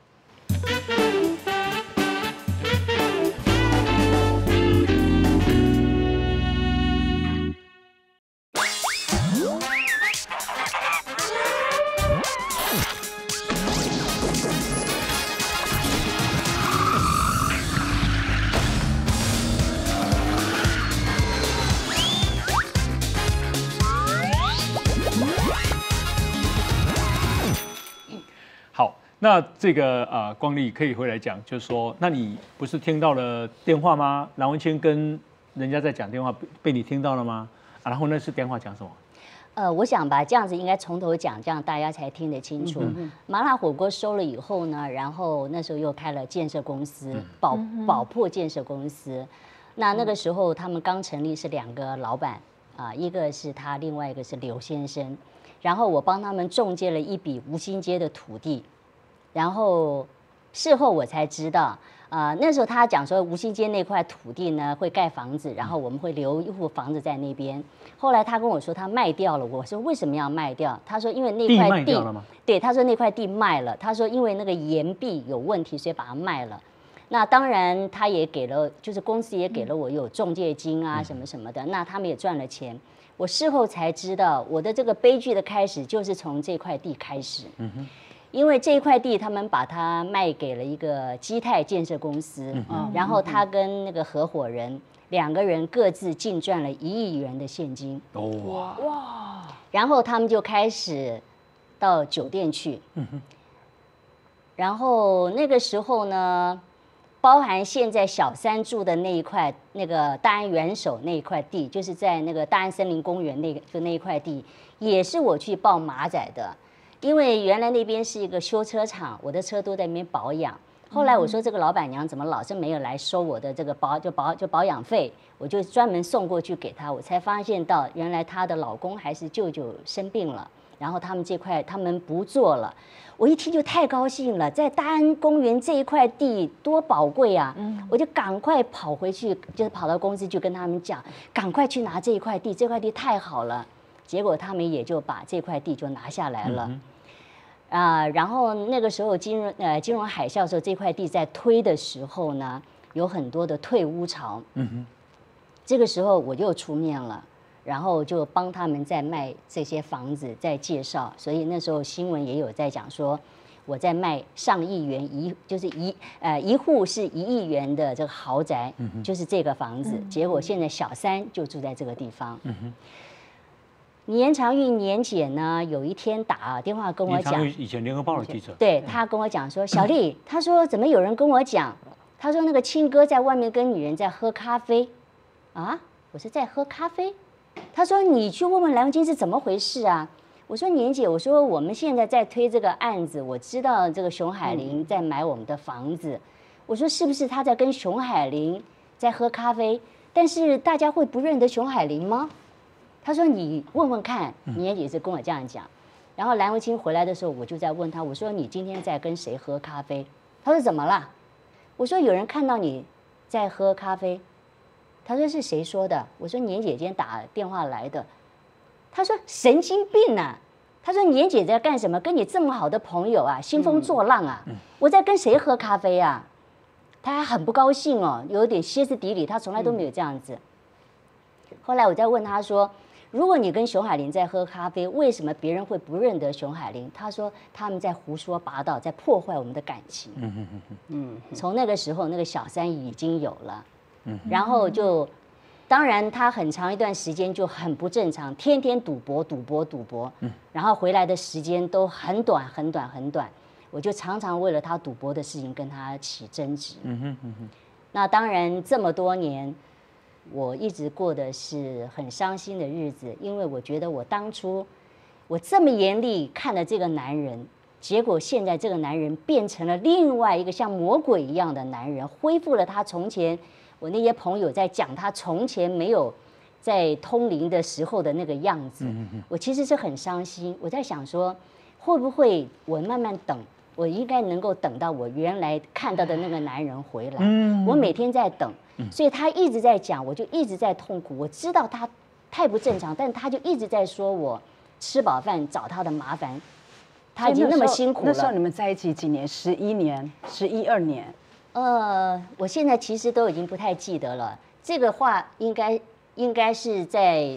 那这个光丽可以回来讲，就是说，那你不是听到了电话吗？蓝文清跟人家在讲电话，被你听到了吗？然后那是电话讲什么？ 我想吧，这样子应该从头讲，这样大家才听得清楚。麻辣火锅收了以后呢，然后那时候又开了建设公司，宝珀建设公司。那个时候他们刚成立，是2个老板一个是他，另外一个是刘先生。然后我帮他们中介了一笔吴兴街的土地，然后事后我才知道。那时候他讲说吴兴街那块土地呢会盖房子，然后我们会留一户房子在那边。后来他跟我说他卖掉了，我说为什么要卖掉？他说因为那块地卖掉了吗？ 对，他说那块地卖了，他说因为那个岩壁有问题，所以把它卖了。那当然他也给了，就是公司也给了我有中介金啊什么什么的，那他们也赚了钱。我事后才知道，我的这个悲剧的开始就是从这块地开始。因为这一块地，他们把它卖给了一个基泰建设公司，然后他跟那个合伙人2个人各自净赚了1亿元的现金。哇！然后他们就开始到酒店去，然后那个时候呢，包含现在小三住的那一块，那个大安元首那一块地，就是在那个大安森林公园那一块地，也是我去报马仔的。因为原来那边是一个修车厂，我的车都在那边保养。后来我说这个老板娘怎么老是没有来收我的这个保养费，我就专门送过去给她。我才发现到原来她的老公还是舅舅生病了，然后他们这块他们不做了。我一听就太高兴了，在大安公园这一块地多宝贵啊！我就赶快跑回去，就是跑到公司去跟他们讲，赶快去拿这一块地，这块地太好了。结果他们也就把这块地就拿下来了。然后那个时候金融海啸的时候，这块地在推的时候呢，有很多的退屋潮。这个时候我就出面了，然后就帮他们在卖这些房子，在介绍。所以那时候新闻也有在讲说，我在卖上亿元就是一户是1亿元的这个豪宅，就是这个房子。结果现在小三就住在这个地方。严长玉年姐呢，有一天打电话跟我讲， 以前联合报的记者， 对，他跟我讲说，小丽，他说怎么有人跟我讲，他说那个青哥在外面跟女人在喝咖啡，啊，我是在喝咖啡，他说你去问问蓝文金是怎么回事啊？我说年姐，我说我们现在在推这个案子，我知道这个熊海林在买我们的房子，我说是不是他在跟熊海林在喝咖啡？但是大家会不认得熊海林吗？他说：“你问问看。”你也是跟我这样讲。然后蓝文清回来的时候，我就在问他，我说：“你今天在跟谁喝咖啡？”他说：“怎么了？”我说：“有人看到你在喝咖啡。”他说：“是谁说的？”我说：“年姐今天打电话来的。”他说：“神经病啊！”他说：“年姐在干什么？跟你这么好的朋友啊，兴风作浪啊！我在跟谁喝咖啡啊？”他还很不高兴哦，有点歇斯底里，他从来都没有这样子。后来我再问他说，如果你跟熊海林在喝咖啡，为什么别人会不认得熊海林？他说他们在胡说八道，在破坏我们的感情。从那个时候，那个小三已经有了，然后就，当然他很长一段时间就很不正常，天天赌博，然后回来的时间都很短。我就常常为了他赌博的事情跟他起争执。那当然这么多年。我一直过的是很伤心的日子，因为我觉得我当初我这么严厉看了这个男人，结果现在这个男人变成了另外一个像魔鬼一样的男人，恢复了他从前我那些朋友在讲他从前没有在通灵的时候的那个样子。我其实是很伤心，我在想说，会不会我慢慢等，我应该能够等到我原来看到的那个男人回来。我每天在等。所以他一直在讲，我就一直在痛苦。我知道他太不正常，但他就一直在说我吃饱饭找他的麻烦。他已经那么辛苦了。 那时候你们在一起几年？11年，11、2年。 我现在其实都已经不太记得了。这个话应该是在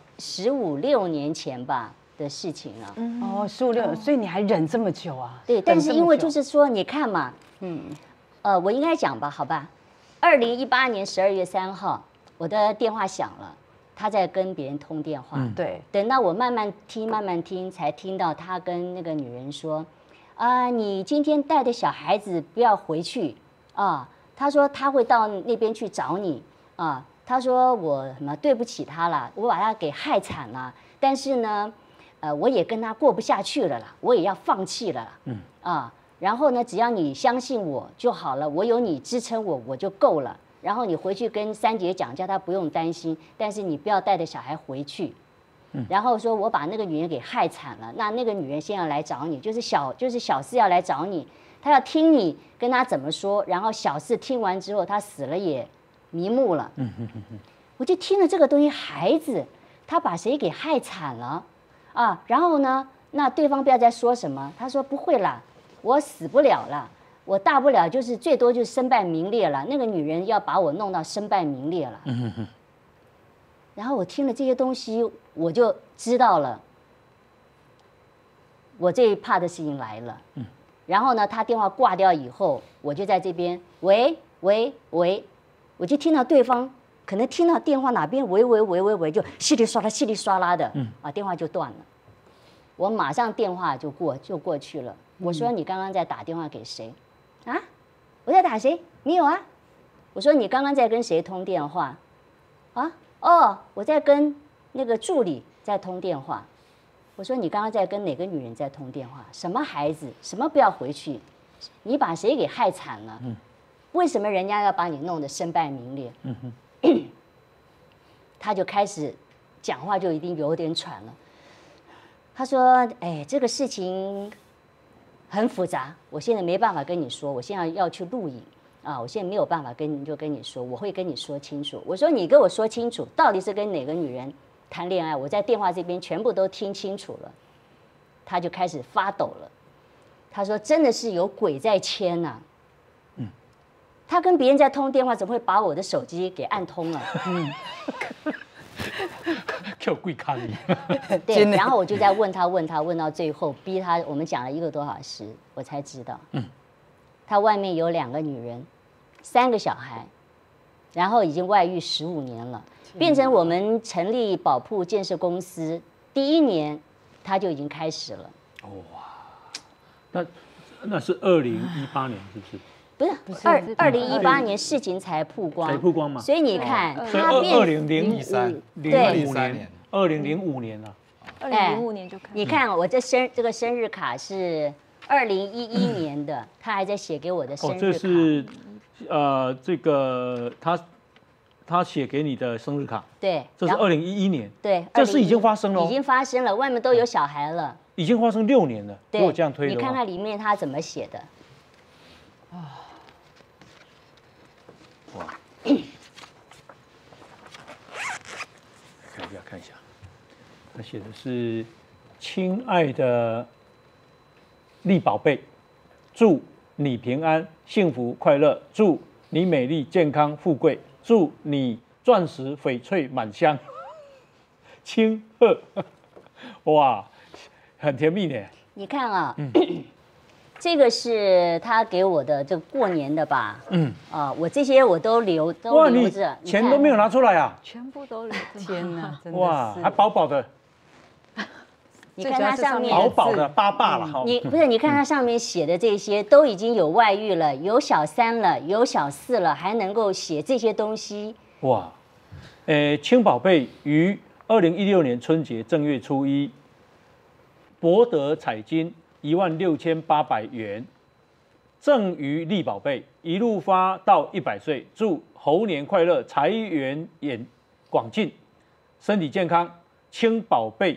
15、16年前吧的事情了。 15、16，所以你还忍这么久啊？ 对，但是因为就是说，你看嘛，我应该讲吧，好吧。2018年12月3号，我的电话响了，他在跟别人通电话。 对。 等到我慢慢听，才听到他跟那个女人说， 你今天带的小孩子不要回去啊。他说他会到那边去找你啊。他说我什么对不起他了，我把他给害惨了。但是呢，我也跟他过不下去了啦，我也要放弃了啦。然后呢，只要你相信我就好了，我有你支撑我就够了。然后你回去跟三姐讲，叫她不用担心，但是你不要带着小孩回去。然后说我把那个女人给害惨了，那个女人先要来找你，就是小四要来找你，她要听你跟她怎么说，然后小四听完之后，她死了也瞑目了。我就听了这个东西，孩子他把谁给害惨了啊？然后呢，那对方不要再说什么，他说不会啦，我死不了了。我大不了就是最多就是身败名裂了，那个女人要把我弄到身败名裂了。然后我听了这些东西，我就知道了，我最怕的事情来了。然后呢，他电话挂掉以后，我就在这边喂喂喂，我就听到对方可能听到电话哪边喂喂喂喂喂，就稀里刷啦稀里刷啦的，电话就断了。我马上电话就过去了。我说你刚刚在打电话给谁？啊，我在打谁？你有啊？我说你刚刚在跟谁通电话？啊，哦，我在跟那个助理在通电话。我说你刚刚在跟哪个女人在通电话？什么孩子？什么不要回去？你把谁给害惨了？为什么人家要把你弄得身败名裂？他就开始讲话就一定有点喘了。他说：“哎，这个事情很复杂，我现在没办法跟你说，我现在要去录影啊，我现在没有办法跟你说，我会跟你说清楚。”我说：“你跟我说清楚，到底是跟哪个女人谈恋爱？我在电话这边全部都听清楚了。”他就开始发抖了。他说：“真的是有鬼在牵呐！他跟别人在通电话，怎么会把我的手机给按通了？” 叫贵咖喱。 对，然后我就在问到最后，逼他，我们讲了1个多小时，我才知道，他外面有2个女人，3个小孩，然后已经外遇15年了，变成我们成立宝铺建设公司第1年，他就已经开始了。 哇，那是2018年是不是？ 不是2018年事情才曝光，嘛，所以你看，他 2005年，2005年了 ，2005年就开始。 你看我这个生日卡是2011年的，他还在写给我的生日卡。 这是这个他写给你的生日卡。 对， 这是2011年。 对， 这是已经发生了。 已经发生了，外面都有小孩了。 已经发生6年了。如果这样推的话， 你看看里面他怎么写的。 哇！看一下，他写的是：“亲爱的丽宝贝，祝你平安、幸福、快乐，祝你美丽、健康、富贵，祝你钻石翡翠满箱。”亲贺，哇，很甜蜜呢。 你看啊。这个是他给我的，这过年的吧？我这些我都留着。 钱都没有拿出来啊？ 全部都留着。 天哪，真的是哇，还薄薄的。 你看它上面薄薄的8了哈。 你看它上面写的这些都已经有外遇了，有小3了，有小4了，还能够写这些东西。 哇，亲宝贝于2016年春节正月初1博得彩金16800元，赠于丽宝贝，一路发到100岁，祝猴年快乐，财源广进，身体健康，亲宝贝。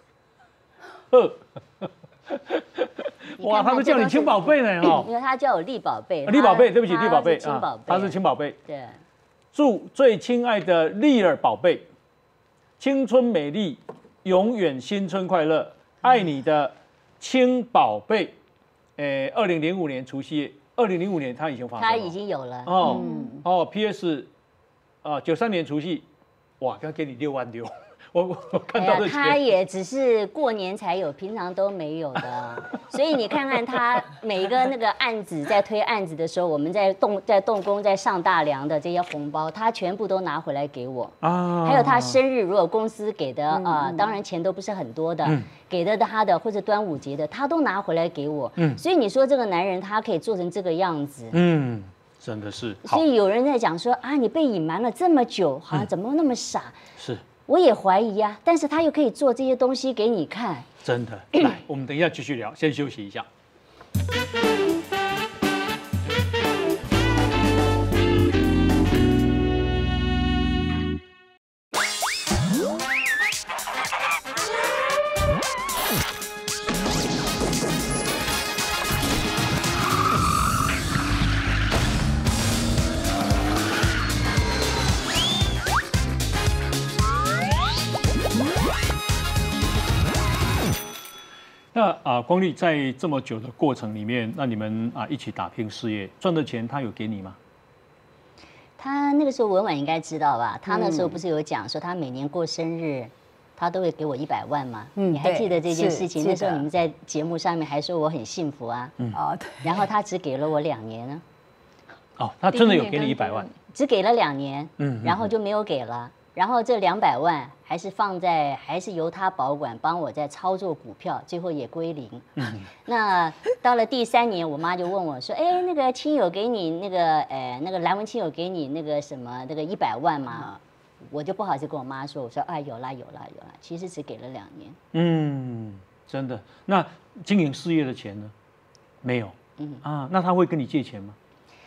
哇，他们叫你亲宝贝呢哈， 因为他叫我丽宝贝。 丽宝贝，对不起，丽宝贝啊， 他是亲宝贝。 对， 祝最亲爱的丽儿宝贝，青春美丽，永远新春快乐，爱你的。亲宝贝，2005年除夕夜，2005年他已经发生了， 他已经有了 PS，93年除夕，哇，刚给你6万6， 我看到的他也只是过年才有，平常都没有的。所以你看看他每一个那个案子在推案子的时候，我们在动工在上大梁的这些红包，他全部都拿回来给我啊。还有他生日，如果公司给的当然钱都不是很多的，给的他的或者端午节的，他都拿回来给我。所以你说这个男人他可以做成这个样子， 真的是。 所以有人在讲说啊，你被隐瞒了这么久，好像怎么那么傻？ 是。 我也怀疑啊，但是他又可以做这些东西给你看， 真的。来，我们等一下继续聊，先休息一下。那光利在这么久的过程里面，那你们一起打拼事业，赚的钱他有给你吗？ 他那个时候文婉应该知道吧？他那时候不是有讲说他每年过生日，他都会给我100万嘛？你还记得这件事情？那时候你们在节目上面还说我很幸福啊。然后他只给了我2年呢。 哦，他真的有给你100万？ 只给了2年，然后就没有给了。然后这200万还是由他保管，帮我在操作股票，最后也归零。那到了第3年，我妈就问我说：“哎，那个亲友给你那个蓝文亲友给你那个什么那个100万吗？”我就不好意思跟我妈说，我说啊有啦，其实只给了2年。 真的。那经营事业的钱呢？没有。那他会跟你借钱吗？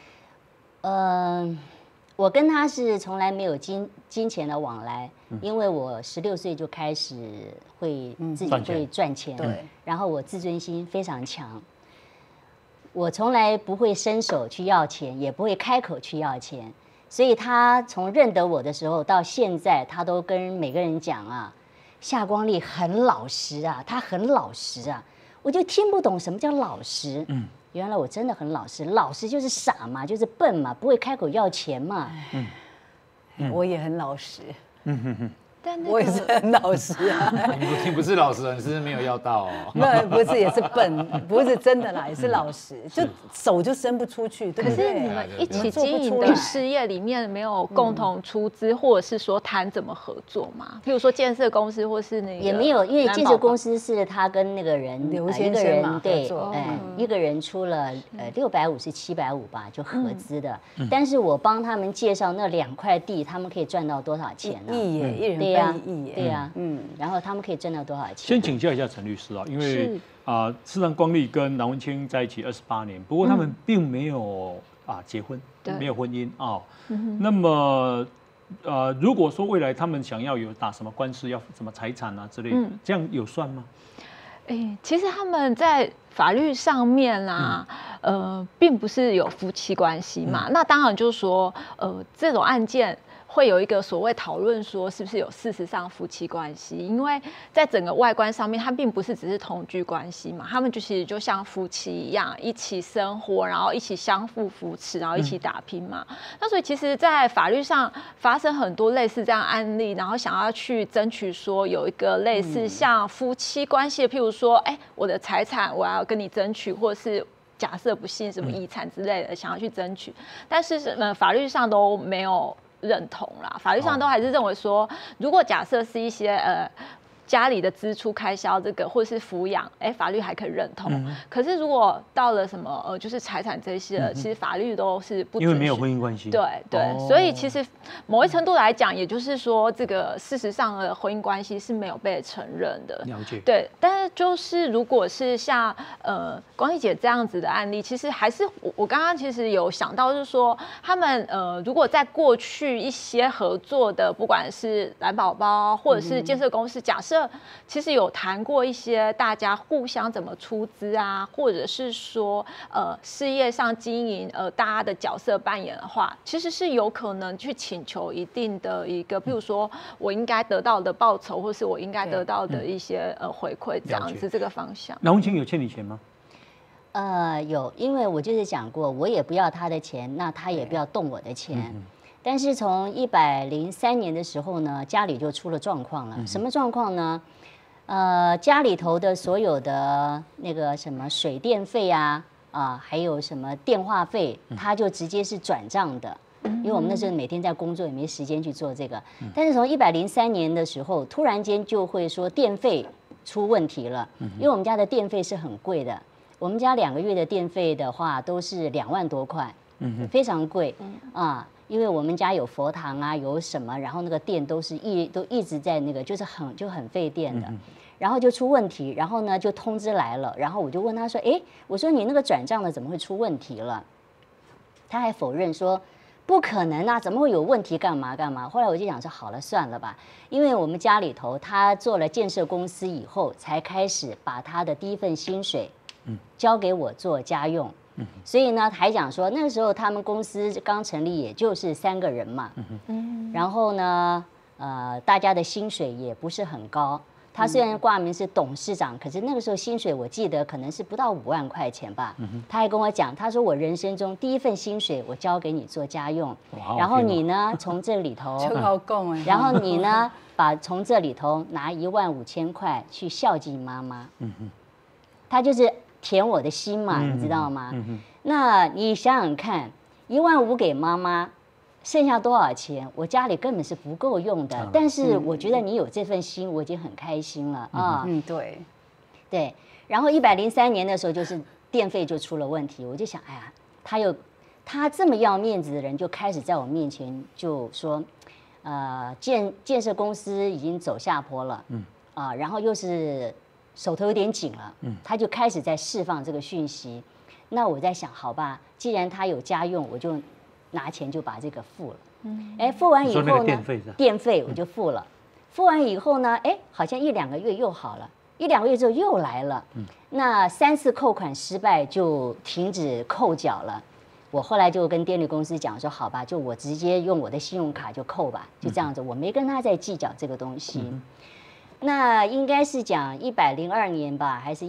我跟他是从来没有金钱的往来，因为我16岁就开始自己会赚钱，然后我自尊心非常强，我从来不会伸手去要钱，也不会开口去要钱，所以他从认得我的时候到现在，他都跟每个人讲啊，夏光利很老实啊，他很老实啊，我就听不懂什么叫老实。原来我真的很老实，老实就是傻嘛，就是笨嘛，不会开口要钱嘛。 我也很老实。 但我也是很老实啊。 你不是老实人，是没有要到哦。 那不是也是笨，不是真的啦，也是老实，就手就伸不出去，对不对？ 可是你们一起经营的事业里面没有共同出资，或者是说谈怎么合作吗？譬如说建设公司或是那个也没有，因为建设公司是他跟那个人刘先生嘛， 对，一个人出了650、750吧，就合资的。但是我帮他们介绍那2块地，他们可以赚到多少钱呢？ 1亿耶，一人分1亿耶。 对呀，然后他们可以挣到多少钱？ 先请教一下陈律师啊，因为事实上光利跟蓝文清在一起28年，不过他们并没有结婚，没有婚姻啊。那么如果说未来他们想要有打什么官司，要什么财产啊之类的，这样有算吗？ 其实他们在法律上面并不是有夫妻关系嘛。那当然就是说，这种案件会有一个所谓讨论说是不是有事实上夫妻关系，因为在整个外观上面，它并不是只是同居关系嘛，他们其实就像夫妻一样一起生活，然后一起相互扶持，然后一起打拼嘛。那所以其实，在法律上发生很多类似这样的案例，然后想要去争取说有一个类似像夫妻关系的，譬如说，我的财产我要跟你争取，或是假设不幸什么遗产之类的，想要去争取，但是法律上都没有认同啦，法律上都还是认为说，如果假设是一些家里的支出开销这个或是抚养，法律还可以认同。可是如果到了什么就是财产这些，其实法律都是不准许， 因为没有婚姻关系。 对对，所以其实某一程度来讲，也就是说，这个事实上的婚姻关系是没有被承认的。 了解。 对，但是就是如果是像光利姐这样子的案例，其实还是我刚刚其实有想到，就是说他们如果在过去一些合作的，不管是蓝宝宝或者是建设公司，假设其实有谈过一些大家互相怎么出资啊，或者是说事业上经营大家的角色扮演的话，其实是有可能去请求一定的一个，比如说我应该得到的报酬，或是我应该得到的一些回馈，这样子这个方向。 蓝文清有欠你钱吗？ 有，因为我就是讲过，我也不要他的钱，那他也不要动我的钱。 但是从103年的时候呢，家里就出了状况了。什么状况呢？家里头的所有的那个什么水电费啊，还有什么电话费，它就直接是转账的。因为我们那时候每天在工作，也没时间去做这个。但是从103年的时候，突然间就会说电费出问题了，因为我们家的电费是很贵的，我们家2个月的电费的话都是2万多块，非常贵啊。因为我们家有佛堂啊，有什么，然后那个电都一直在那个，就是很费电的，然后就出问题，然后呢就通知来了，然后我就问他说，哎，我说你那个转账的怎么会出问题了？他还否认说不可能啊，怎么会有问题？干嘛？后来我就想说，好了，算了吧，因为我们家里头他做了建设公司以后，才开始把他的第一份薪水，交给我做家用。所以呢，还讲说那个时候他们公司刚成立，也就是3个人嘛，然后呢，大家的薪水也不是很高。他虽然挂名是董事长，可是那个时候薪水我记得可能是不到5万块钱吧。他还跟我讲，他说我人生中第一份薪水我交给你做家用，然后你呢从这里头，然后你呢从这里头拿15000块去孝敬妈妈。他就是填我的心嘛，你知道吗？那你想想看，15000给妈妈，剩下多少钱？我家里根本是不够用的。但是我觉得你有这份心，我已经很开心了啊。对。然后103年的时候，就是电费就出了问题，我就想，哎呀，他这么要面子的人，就开始在我面前就说，建设公司已经走下坡了，然后又是手头有点紧了，他就开始在释放这个讯息。那我在想，好吧，既然他有家用，我就拿钱就把这个付了。付完以后呢，电费我就付了。付完以后呢，好像1-2个月又好了，1-2个月之后又来了。那3次扣款失败就停止扣缴了。我后来就跟电力公司讲说，好吧，就我直接用我的信用卡就扣吧，就这样子，我没跟他再计较这个东西。那应该是讲102年吧，还是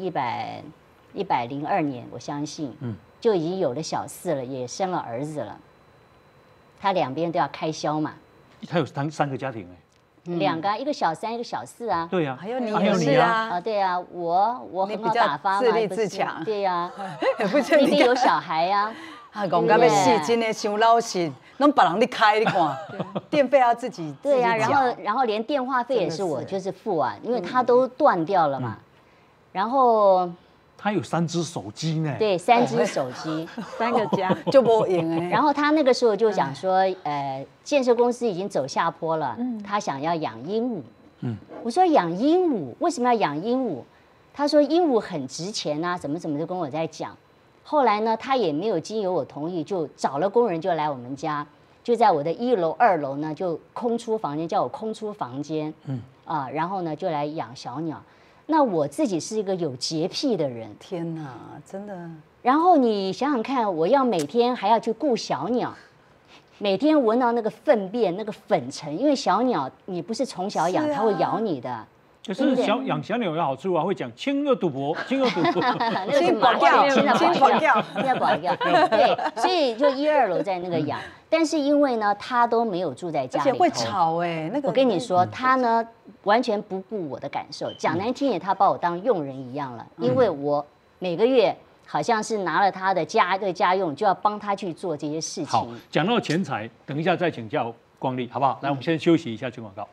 102年？我相信，就已经有了小4了，也生了儿子了。他2边都要开销嘛。 他有3个家庭 2个，一个小3，一个小4啊。 对呀， 还有你也是啊。 对啊，我很好打发嘛， 自立自强。 对呀， 那边有小孩呀。 讲到要死，真的伤老实，拢别人你开，你看，电费要自己。 对呀，然后连电话费也是我就是付啊，因为它都断掉了嘛。然后他有3只手机呢。 对，3只手机 ，3个家就不赢。 然后他那个时候就想说，建设公司已经走下坡了，他想要养鹦鹉。我说养鹦鹉，为什么要养鹦鹉？他说鹦鹉很值钱啊，怎么就跟我在讲。后来呢，他也没有经由我同意，就找了工人就来我们家，就在我的1楼、2楼呢，就空出房间，叫我空出房间，然后呢就来养小鸟。那我自己是一个有洁癖的人， 天哪，真的。 然后你想想看，我要每天还要去顾小鸟，每天闻到那个粪便、那个粉尘，因为小鸟你不是从小养，它会咬你的。 可是养小鸟有好处啊，会讲清热赌博，清热赌博， 那是麻掉，现在保掉。对，所以就1、2楼在那个养，但是因为呢，他都没有住在家里头， 而且会吵那个。 我跟你说，他呢完全不顾我的感受，讲难听点，他把我当佣人一样了，因为我每个月好像是拿了他的家用，就要帮他去做这些事情。 好，讲到钱财，等一下再请教光丽，好不好？来，我们先休息一下，进广告。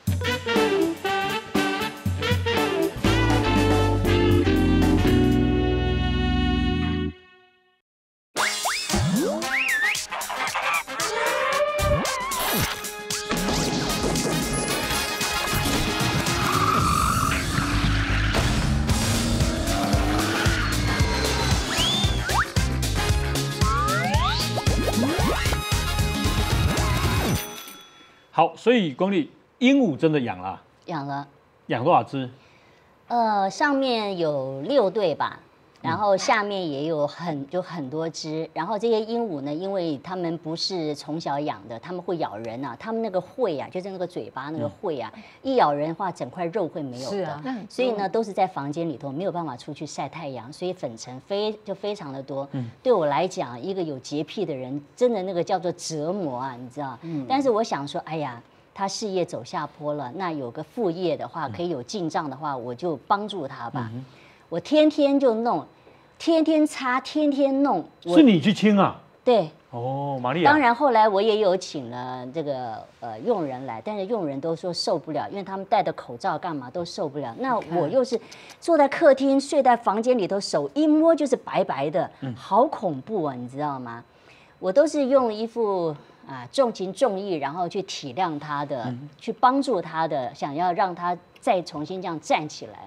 好，所以光丽，鹦鹉真的养了？ 养了。 养多少只？ 上面有6对吧， 然后下面也有很多只，然后这些鹦鹉呢，因为它们不是从小养的，它们会咬人啊，它们那个喙啊，就是那个嘴巴那个喙啊，一咬人的话，整块肉会没有的， 是啊， 所以呢都是在房间里头，没有办法出去晒太阳，所以粉尘非常的多。对我来讲，一个有洁癖的人，真的那个叫做折磨啊，你知道？但是我想说，哎呀。他事业走下坡了，那有个副业的话，可以有进账的话，我就帮助他吧。我天天就弄，天天擦，天天弄。 是你去清啊？ 对。 哦，玛利亚。 当然后来我也有请了这个佣人来，但是佣人都说受不了，因为他们戴的口罩干嘛都受不了。那我又是坐在客厅，睡在房间里头，手一摸就是白白的，好恐怖啊，你知道吗？我都是用一副。重情重义，然后去体谅他的，去帮助他的，想要让他再重新这样站起来。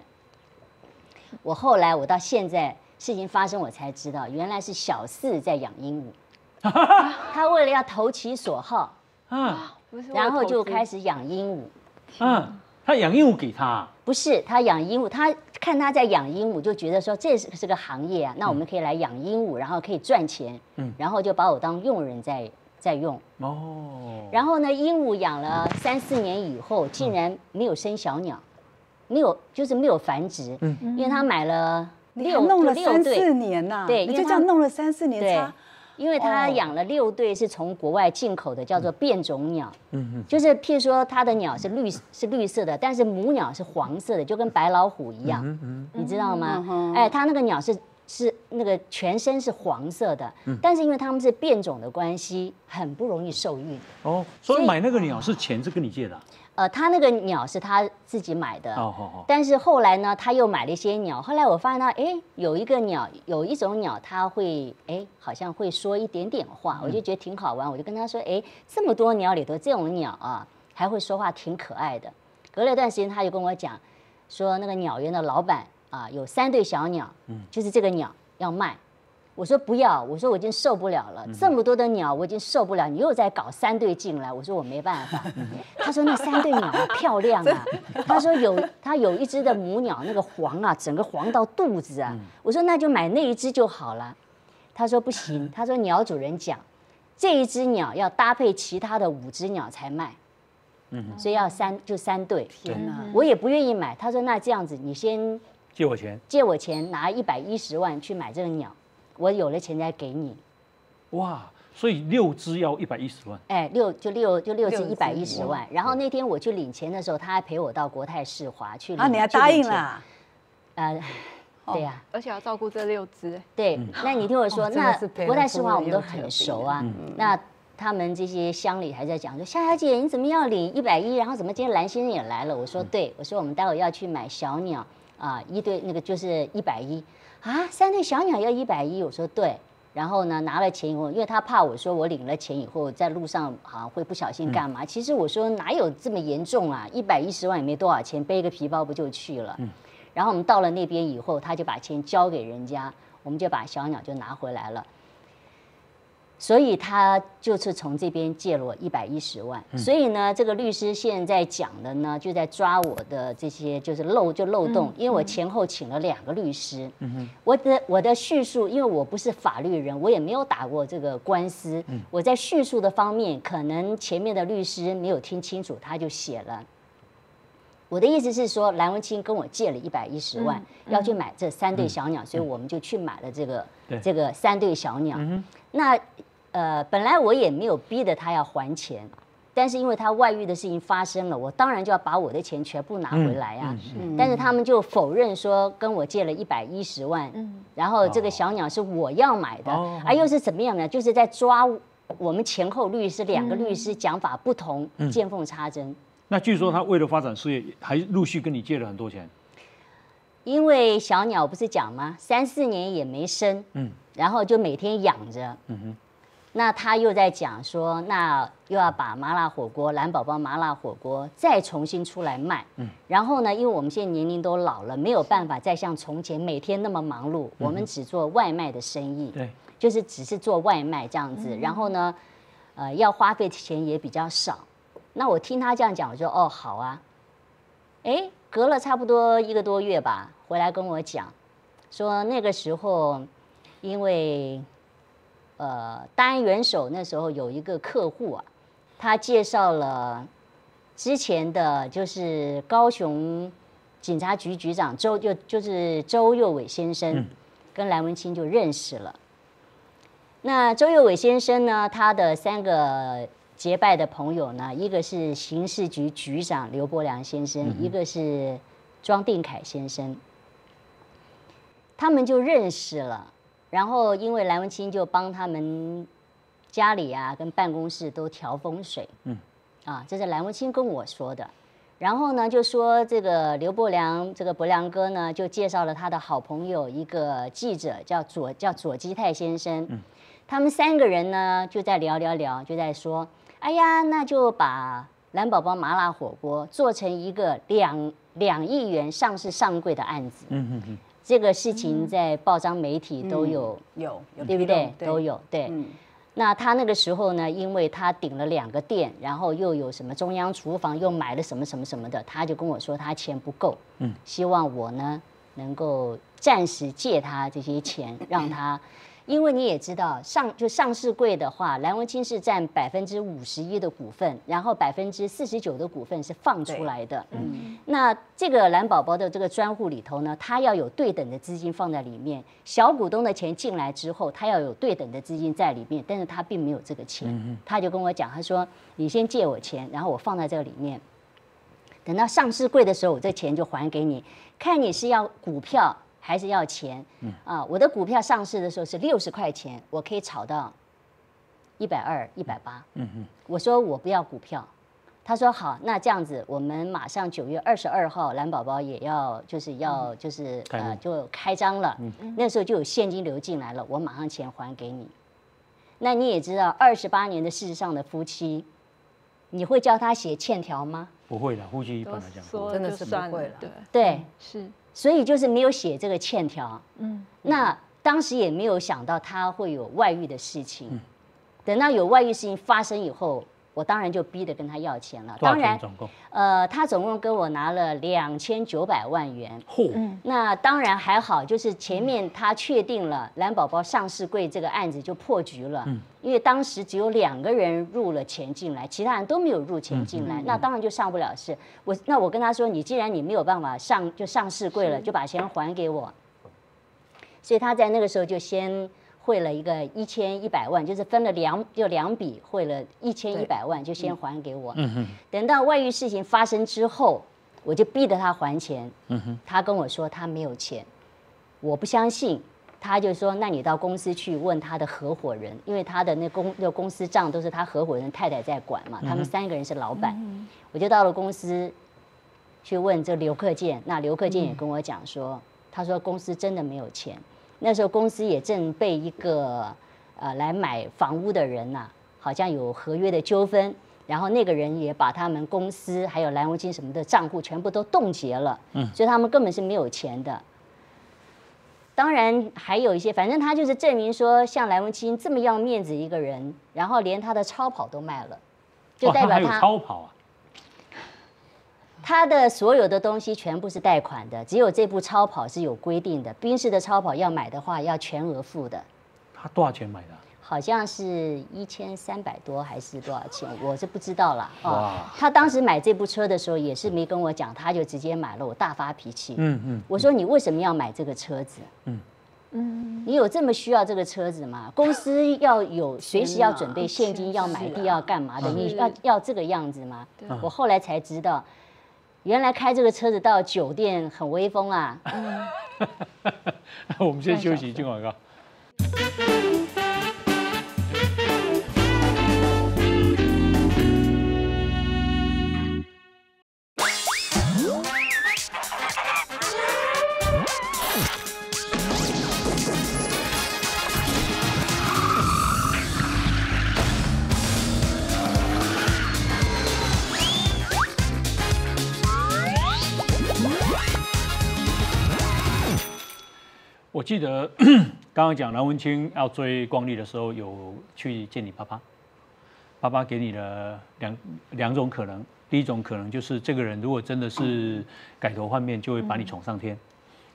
我到现在事情发生，我才知道，原来是小四在养鹦鹉，他为了要投其所好然后就开始养鹦鹉。 他养鹦鹉给他？ 不是，他养鹦鹉，他看他在养鹦鹉，就觉得说这是个行业啊，那我们可以来养鹦鹉，然后可以赚钱，然后就把我当佣人在用然后呢，鹦鹉养了3、4年以后，竟然没有生小鸟，没有繁殖，因为他买了弄了3、4年呐， 对， 就这样弄了3、4年， 对，因为他养了6对是从国外进口的，叫做变种鸟，就是譬如说他的鸟是绿色的，但是母鸟是黄色的，就跟白老虎一样，你知道吗？哎，他那个鸟是那个全身是黄色的，但是因为他们是变种的关系，很不容易受孕。 所以买那个鸟是钱是跟你借的？ 他那个鸟是他自己买的。但是后来呢，他又买了一些鸟。后来我发现到，有一种鸟，它会，好像会说一点点话，我就觉得挺好玩。我就跟他说，这么多鸟里头，这种鸟啊，还会说话，挺可爱的。隔了一段时间，他就跟我讲，说那个鸟园的老板。有3对小鸟，就是这个鸟要卖。我说不要，我说我已经受不了了，这么多的鸟我已经受不了，你又再搞3对进来，我说我没办法。他说那3对鸟啊漂亮啊，他说他有一只的母鸟，那个黄啊，整个黄到肚子啊。我说那就买那一只就好了。他说不行，他说鸟主人讲，这一只鸟要搭配其他的5只鸟才卖。所以要3对。天哪，我也不愿意买。他说那这样子，你先。借我钱，拿110万去买这个鸟，我有了钱再给你。 哇，所以6只要110万。 六只110万。然后那天我去领钱的时候，他还陪我到国泰世华去领。 你还答应了？ 对呀。 而且要照顾这6只。 对，那你听我说，那国泰世华我们都很熟啊。那他们这些乡里还在讲说，夏小姐你怎么要领110？然后怎么今天蓝先生也来了？我说对，我说我们待会要去买小鸟。1对那个就是110啊，3对小鸟要110，我说对，然后呢拿了钱以后，因为他怕我说我领了钱以后在路上好像会不小心干嘛，其实我说哪有这么严重啊，110万也没多少钱，背个皮包不就去了。然后我们到了那边以后，他就把钱交给人家，我们就把小鸟就拿回来了。所以他就是从这边借了我110万，所以呢，这个律师现在讲的呢，就在抓我的这些就是漏洞，因为我前后请了2个律师，我的叙述，因为我不是法律人，我也没有打过这个官司，我在叙述的方面，可能前面的律师没有听清楚，他就写了。我的意思是说，蓝文清跟我借了110万，要去买这3对小鸟，所以我们就去买了这个3对小鸟。那本来我也没有逼着他要还钱，但是因为他外遇的事情发生了，我当然就要把我的钱全部拿回来啊。但是他们就否认说跟我借了110万，然后这个小鸟是我要买的，又是怎么样呢？就是在抓我们前后律师2个律师讲法不同，见缝插针。 那据说他为了发展事业，还陆续跟你借了很多钱。 因为小鸟不是讲吗？3、4年也没生，然后就每天养着。那他又在讲说，那又要把麻辣火锅、蓝宝宝麻辣火锅再重新出来卖。然后呢，因为我们现在年龄都老了，没有办法再像从前每天那么忙碌，我们只做外卖的生意， 对， 就是只是做外卖这样子。然后呢，要花费的钱也比较少。那我听他这样讲，我说哦好啊。隔了差不多1个多月吧，回来跟我讲， 说那个时候因为大安元首那时候有一个客户啊，他介绍了之前的就是高雄警察局局长就是周佑伟先生，跟蓝文清就认识了。那周佑伟先生呢，他的3个结拜的朋友呢，一个是刑事局局长刘伯良先生，一个是庄定凯先生，他们就认识了。然后因为蓝文清就帮他们家里啊跟办公室都调风水，这是蓝文清跟我说的。然后呢，就说这个刘伯良，这个伯良哥呢，就介绍了他的好朋友一个记者，叫左基泰先生。他们3个人呢就在聊，就在说，哎呀，那就把蓝宝宝麻辣火锅做成一个2亿元上市上柜的案子。这个事情在报章媒体都有，对不对？都有，对。那他那个时候呢，因为他顶了2个店，然后又有什么中央厨房，又买了什么的，他就跟我说他钱不够，希望我呢能够暂时借他这些钱，让他。因为你也知道，上市柜的话，蓝文清是占51%的股份，然后49%的股份是放出来的。那这个蓝宝宝的这个专户里头呢，他要有对等的资金放在里面，小股东的钱进来之后，他要有对等的资金在里面，但是他并没有这个钱。他就跟我讲，他说你先借我钱，然后我放在这个里面，等到上市柜的时候，我这钱就还给你，看你是要股票还是要钱。我的股票上市的时候是60块钱，我可以炒到120、180。我说我不要股票，他说好，那这样子我们马上9月22号蓝宝宝也要就开张了。那时候就有现金流进来了，我马上钱还给你。那你也知道28年的事实上的夫妻，你会叫他写欠条吗？ 不会的，夫妻一般来讲真的是不会了。 对， 是。 所以就是没有写这个欠条。那当时也没有想到他会有外遇的事情。等到有外遇事情发生以后，我当然就逼着跟他要钱了。 多少钱总共？ 他总共跟我拿了2900万元。那当然还好，就是前面他确定了蓝宝宝上市柜这个案子就破局了。因为当时只有2个人入了钱进来，其他人都没有入钱进来，那当然就上不了市。我跟他说，你既然你没有办法上市柜了，就把钱还给我。所以他在那个时候就先汇了一个1100万，就是分了2笔，汇了1100万，就先还给我。等到外遇事情发生之后，我就逼着他还钱。他跟我说他没有钱，我不相信。他就说，那你到公司去问他的合伙人，因为他的那公司账都是他合伙人太太在管嘛，他们3个人是老板。我就到了公司去问这刘克健，那刘克健也跟我讲说，他说公司真的没有钱。那时候公司也正被一个来买房屋的人呐，好像有合约的纠纷，然后那个人也把他们公司还有蓝文清什么的账户全部都冻结了，所以他们根本是没有钱的。当然还有一些，反正他就是证明说，像蓝文清这么要面子一个人，然后连他的超跑都卖了，就代表他还有超跑啊。 他的所有的东西全部是贷款的，只有这部超跑是有规定的，宾士的超跑要买的话要全额付的。 他多少钱买的？ 好像是1300多还是多少钱，我是不知道啦。他当时买这部车的时候也是没跟我讲，他就直接买了，我大发脾气。我说你为什么要买这个车子？你有这么需要这个车子吗？公司要有随时要准备现金，要买地要干嘛的？你要这个样子吗？我后来才知道，原来开这个车子到酒店很威风啊。 我们先休息，进广告。我记得刚刚讲蓝文清要追光丽的时候，有去见你爸爸。爸爸给你了两种可能，第一种可能就是这个人如果真的是改头换面，就会把你宠上天。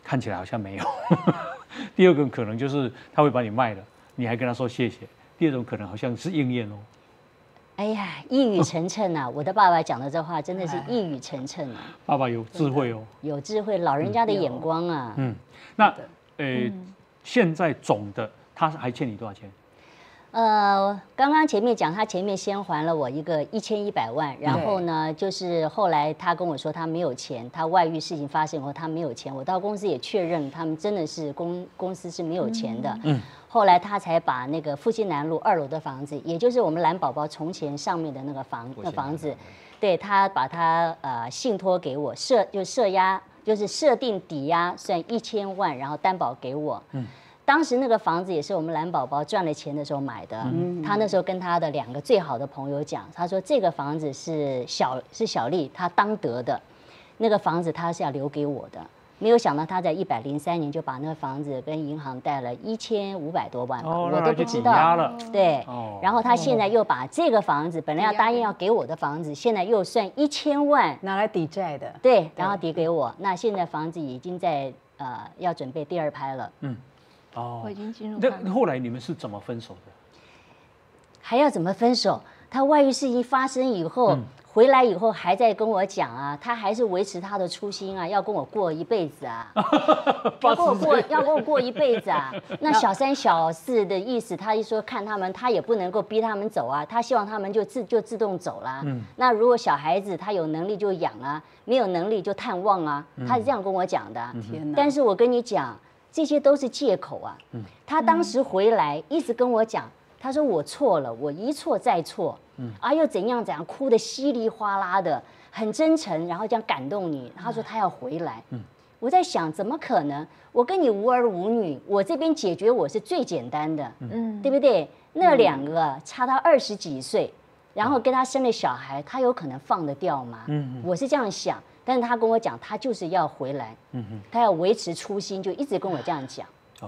看起来好像没有。第二种可能就是他会把你卖了，你还跟他说谢谢。第二种可能好像是应验哦。 哎呀，一语成谶啊！我的爸爸讲的这话真的是一语成谶啊。 爸爸有智慧哦， 有智慧，老人家的眼光啊。 那现在总的他还欠你多少钱？ 刚刚前面讲，他前面先还了我一个1100万，然后呢，就是后来他跟我说他没有钱，他外遇事情发生以后他没有钱，我到公司也确认他们真的是公司是没有钱的。后来他才把那个复兴南路2楼的房子，也就是我们蓝宝宝从前上面的那个房子，对他把他信托给我，设定抵押算1000万，然后担保给我。当时那个房子也是我们蓝宝宝赚了钱的时候买的。他那时候跟他的2个最好的朋友讲，他说这个房子是小丽他当得的，那个房子他是要留给我的。没有想到他在103年就把那个房子跟银行贷了1500多万，我都不知道。对，然后他现在又把这个房子本来要答应要给我的房子，现在又算1000万拿来抵债的。 对，然后抵给我。那现在房子已经在要准备第2拍了。 我已经进入。 那后来你们是怎么分手的？ 还要怎么分手？他外遇事情发生以后，回来以后还在跟我讲啊，他还是维持他的初心啊，要跟我过一辈子啊，要跟我过一辈子啊。那小3小4的意思，他一说看他们，他也不能够逼他们走啊，他希望他们就自动走啦。那如果小孩子他有能力就养啊，没有能力就探望啊，他是这样跟我讲的。 天哪！ 但是我跟你讲，这些都是借口啊。他当时回来一直跟我讲，他说我错了，我一错再错，又怎样，哭得稀里哗啦的，很真诚，然后这样感动你。他说他要回来。我在想，怎么可能？我跟你无儿无女，我这边解决我是最简单的，对不对？那2个差他20几岁，然后跟他生了小孩，他有可能放得掉吗？我是这样想。但是他跟我讲，他就是要回来，他要维持初心，就一直跟我这样讲。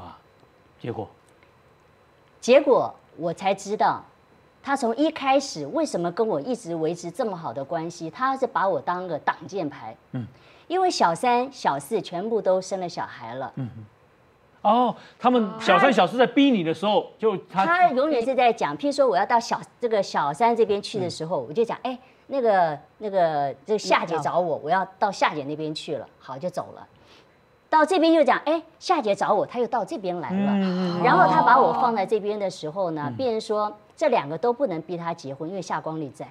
结果我才知道，他从一开始为什么跟我一直维持这么好的关系，他是把我当个挡箭牌。因为小3小4全部都生了小孩了。 他们小3小4在逼你的时候，就他永远是在讲，譬如说我要到小3这边去的时候，我就讲，那个这夏姐找我，我要到夏姐那边去了，好就走了。到这边又讲，夏姐找我，他又到这边来了。然后他把我放在这边的时候呢，变成说这2个都不能逼他结婚，因为夏光丽在。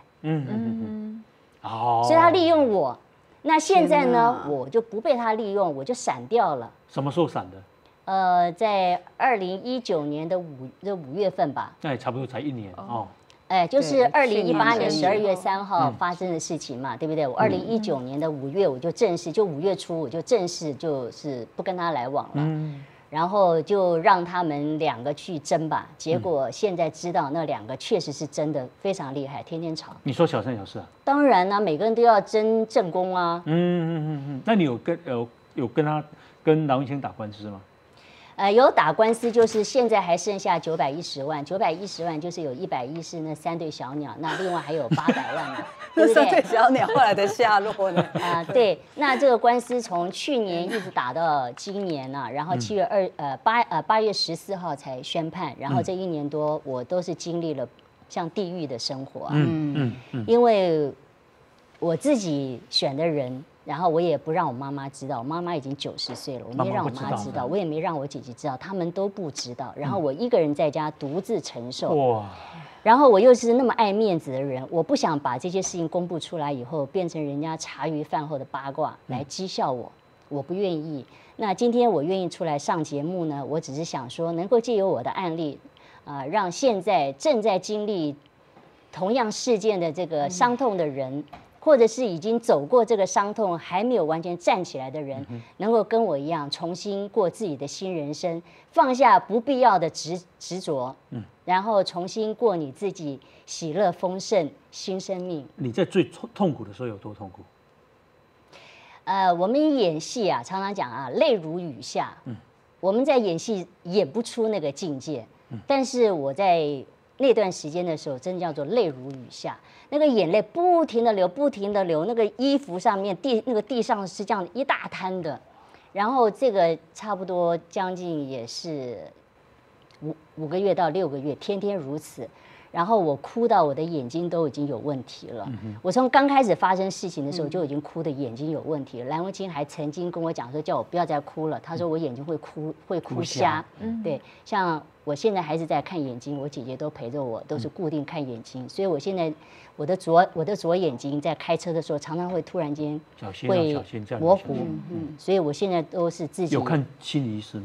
所以他利用我。那现在呢，我就不被他利用，我就闪掉了。 什么时候闪的？ 在2019年的5月份吧。 那也差不多才1年哦。 就是2018年12月3号发生的事情嘛，对不对？我2019年的5月我就正式，就5月初我就正式就是不跟他来往了，然后就让他们2个去争吧。结果现在知道那2个确实是真的非常厉害，天天吵。你说小3小4啊？ 当然啦，每个人都要争正宫啊。 那你有跟他跟郎文清打官司吗？ 有打官司，就是现在还剩下910万，910万就是有110是那3对小鸟，那另外还有800万嘛，对不对？ 3对小鸟后来的下落呢？ 对，那这个官司从去年一直打到今年了，然后8月14号才宣判，然后这1年多我都是经历了像地狱的生活啊，因为我自己选的人。然后我也不让我妈妈知道，我妈妈已经90岁了，我没让我妈知道，我也没让我姐姐知道，他们都不知道。然后我一个人在家独自承受。然后我又是那么爱面子的人，我不想把这些事情公布出来以后，变成人家茶余饭后的八卦来讥笑我，我不愿意。那今天我愿意出来上节目呢，我只是想说，能够借由我的案例，让现在正在经历同样事件的这个伤痛的人。或者是已经走过这个伤痛还没有完全站起来的人，能够跟我一样重新过自己的新人生，放下不必要的执着，然后重新过你自己喜乐丰盛新生命。 你在最痛苦的时候有多痛苦？ 我们演戏啊，常常讲啊，泪如雨下。我们在演戏演不出那个境界，但是我在那段时间的时候，真的叫做泪如雨下。那个眼泪不停的流，不停的流，那个衣服上面那个地上是这样一大滩的， 然后这个差不多将近也是5个月到6个月，天天如此。然后我哭到我的眼睛都已经有问题了。我从刚开始发生事情的时候就已经哭的眼睛有问题了。蓝文清还曾经跟我讲说，叫我不要再哭了。他说我眼睛会哭瞎。对，像我现在还是在看眼睛，我姐姐都陪着我，都是固定看眼睛。所以我现在我的左眼睛在开车的时候常常会突然间会模糊。所以我现在都是自己有看心理医师吗？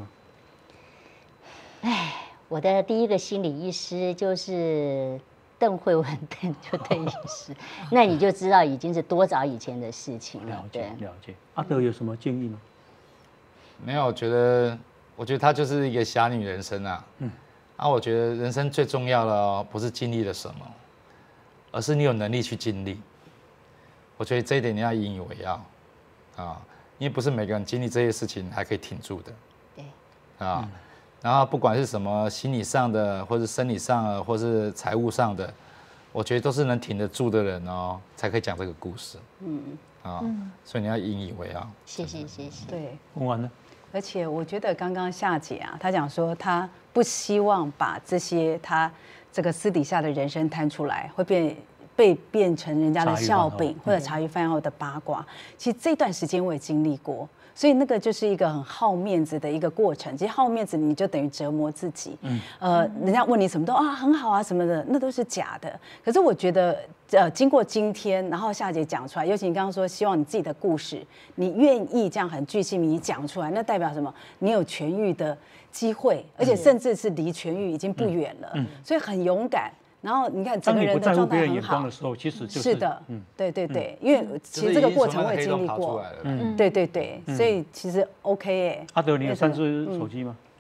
哎。我的第一个心理医师就是邓惠文邓医师，那你就知道已经是多早以前的事情了。 了解。阿德有什么建议吗？ 没有，我觉得他就是一个侠女人生啊。我觉得人生最重要的不是经历了什么，而是你有能力去经历。我觉得这一点你要引以为傲啊，因为不是每个人经历这些事情还可以挺住的。 对。 然后不管是什么心理上的，或是生理上的，或是财务上的，我觉得都是能挺得住的人哦，才可以讲这个故事。所以你要引以为傲。 谢谢。 对， 问完了。 而且我觉得刚刚夏姐啊，她讲说她不希望把这些她这个私底下的人生摊出来，会被变成人家的笑柄或者茶余饭后的八卦。其实这段时间我也经历过。所以那个就是一个很好面子的一个过程，其实好面子你就等于折磨自己。人家问你什么都很好啊什么的，那都是假的。可是我觉得，经过今天，然后夏姐讲出来，尤其你刚刚说希望你自己的故事，你愿意这样很巨细靡遗讲出来，那代表什么？你有痊愈的机会，而且甚至是离痊愈已经不远了，所以很勇敢。然后你看整个人的状态很好。 的时候，其实就是的，对，因为其实这个过程我也经历过，对，所以其实 OK 哎。 阿德，你有3只手机吗？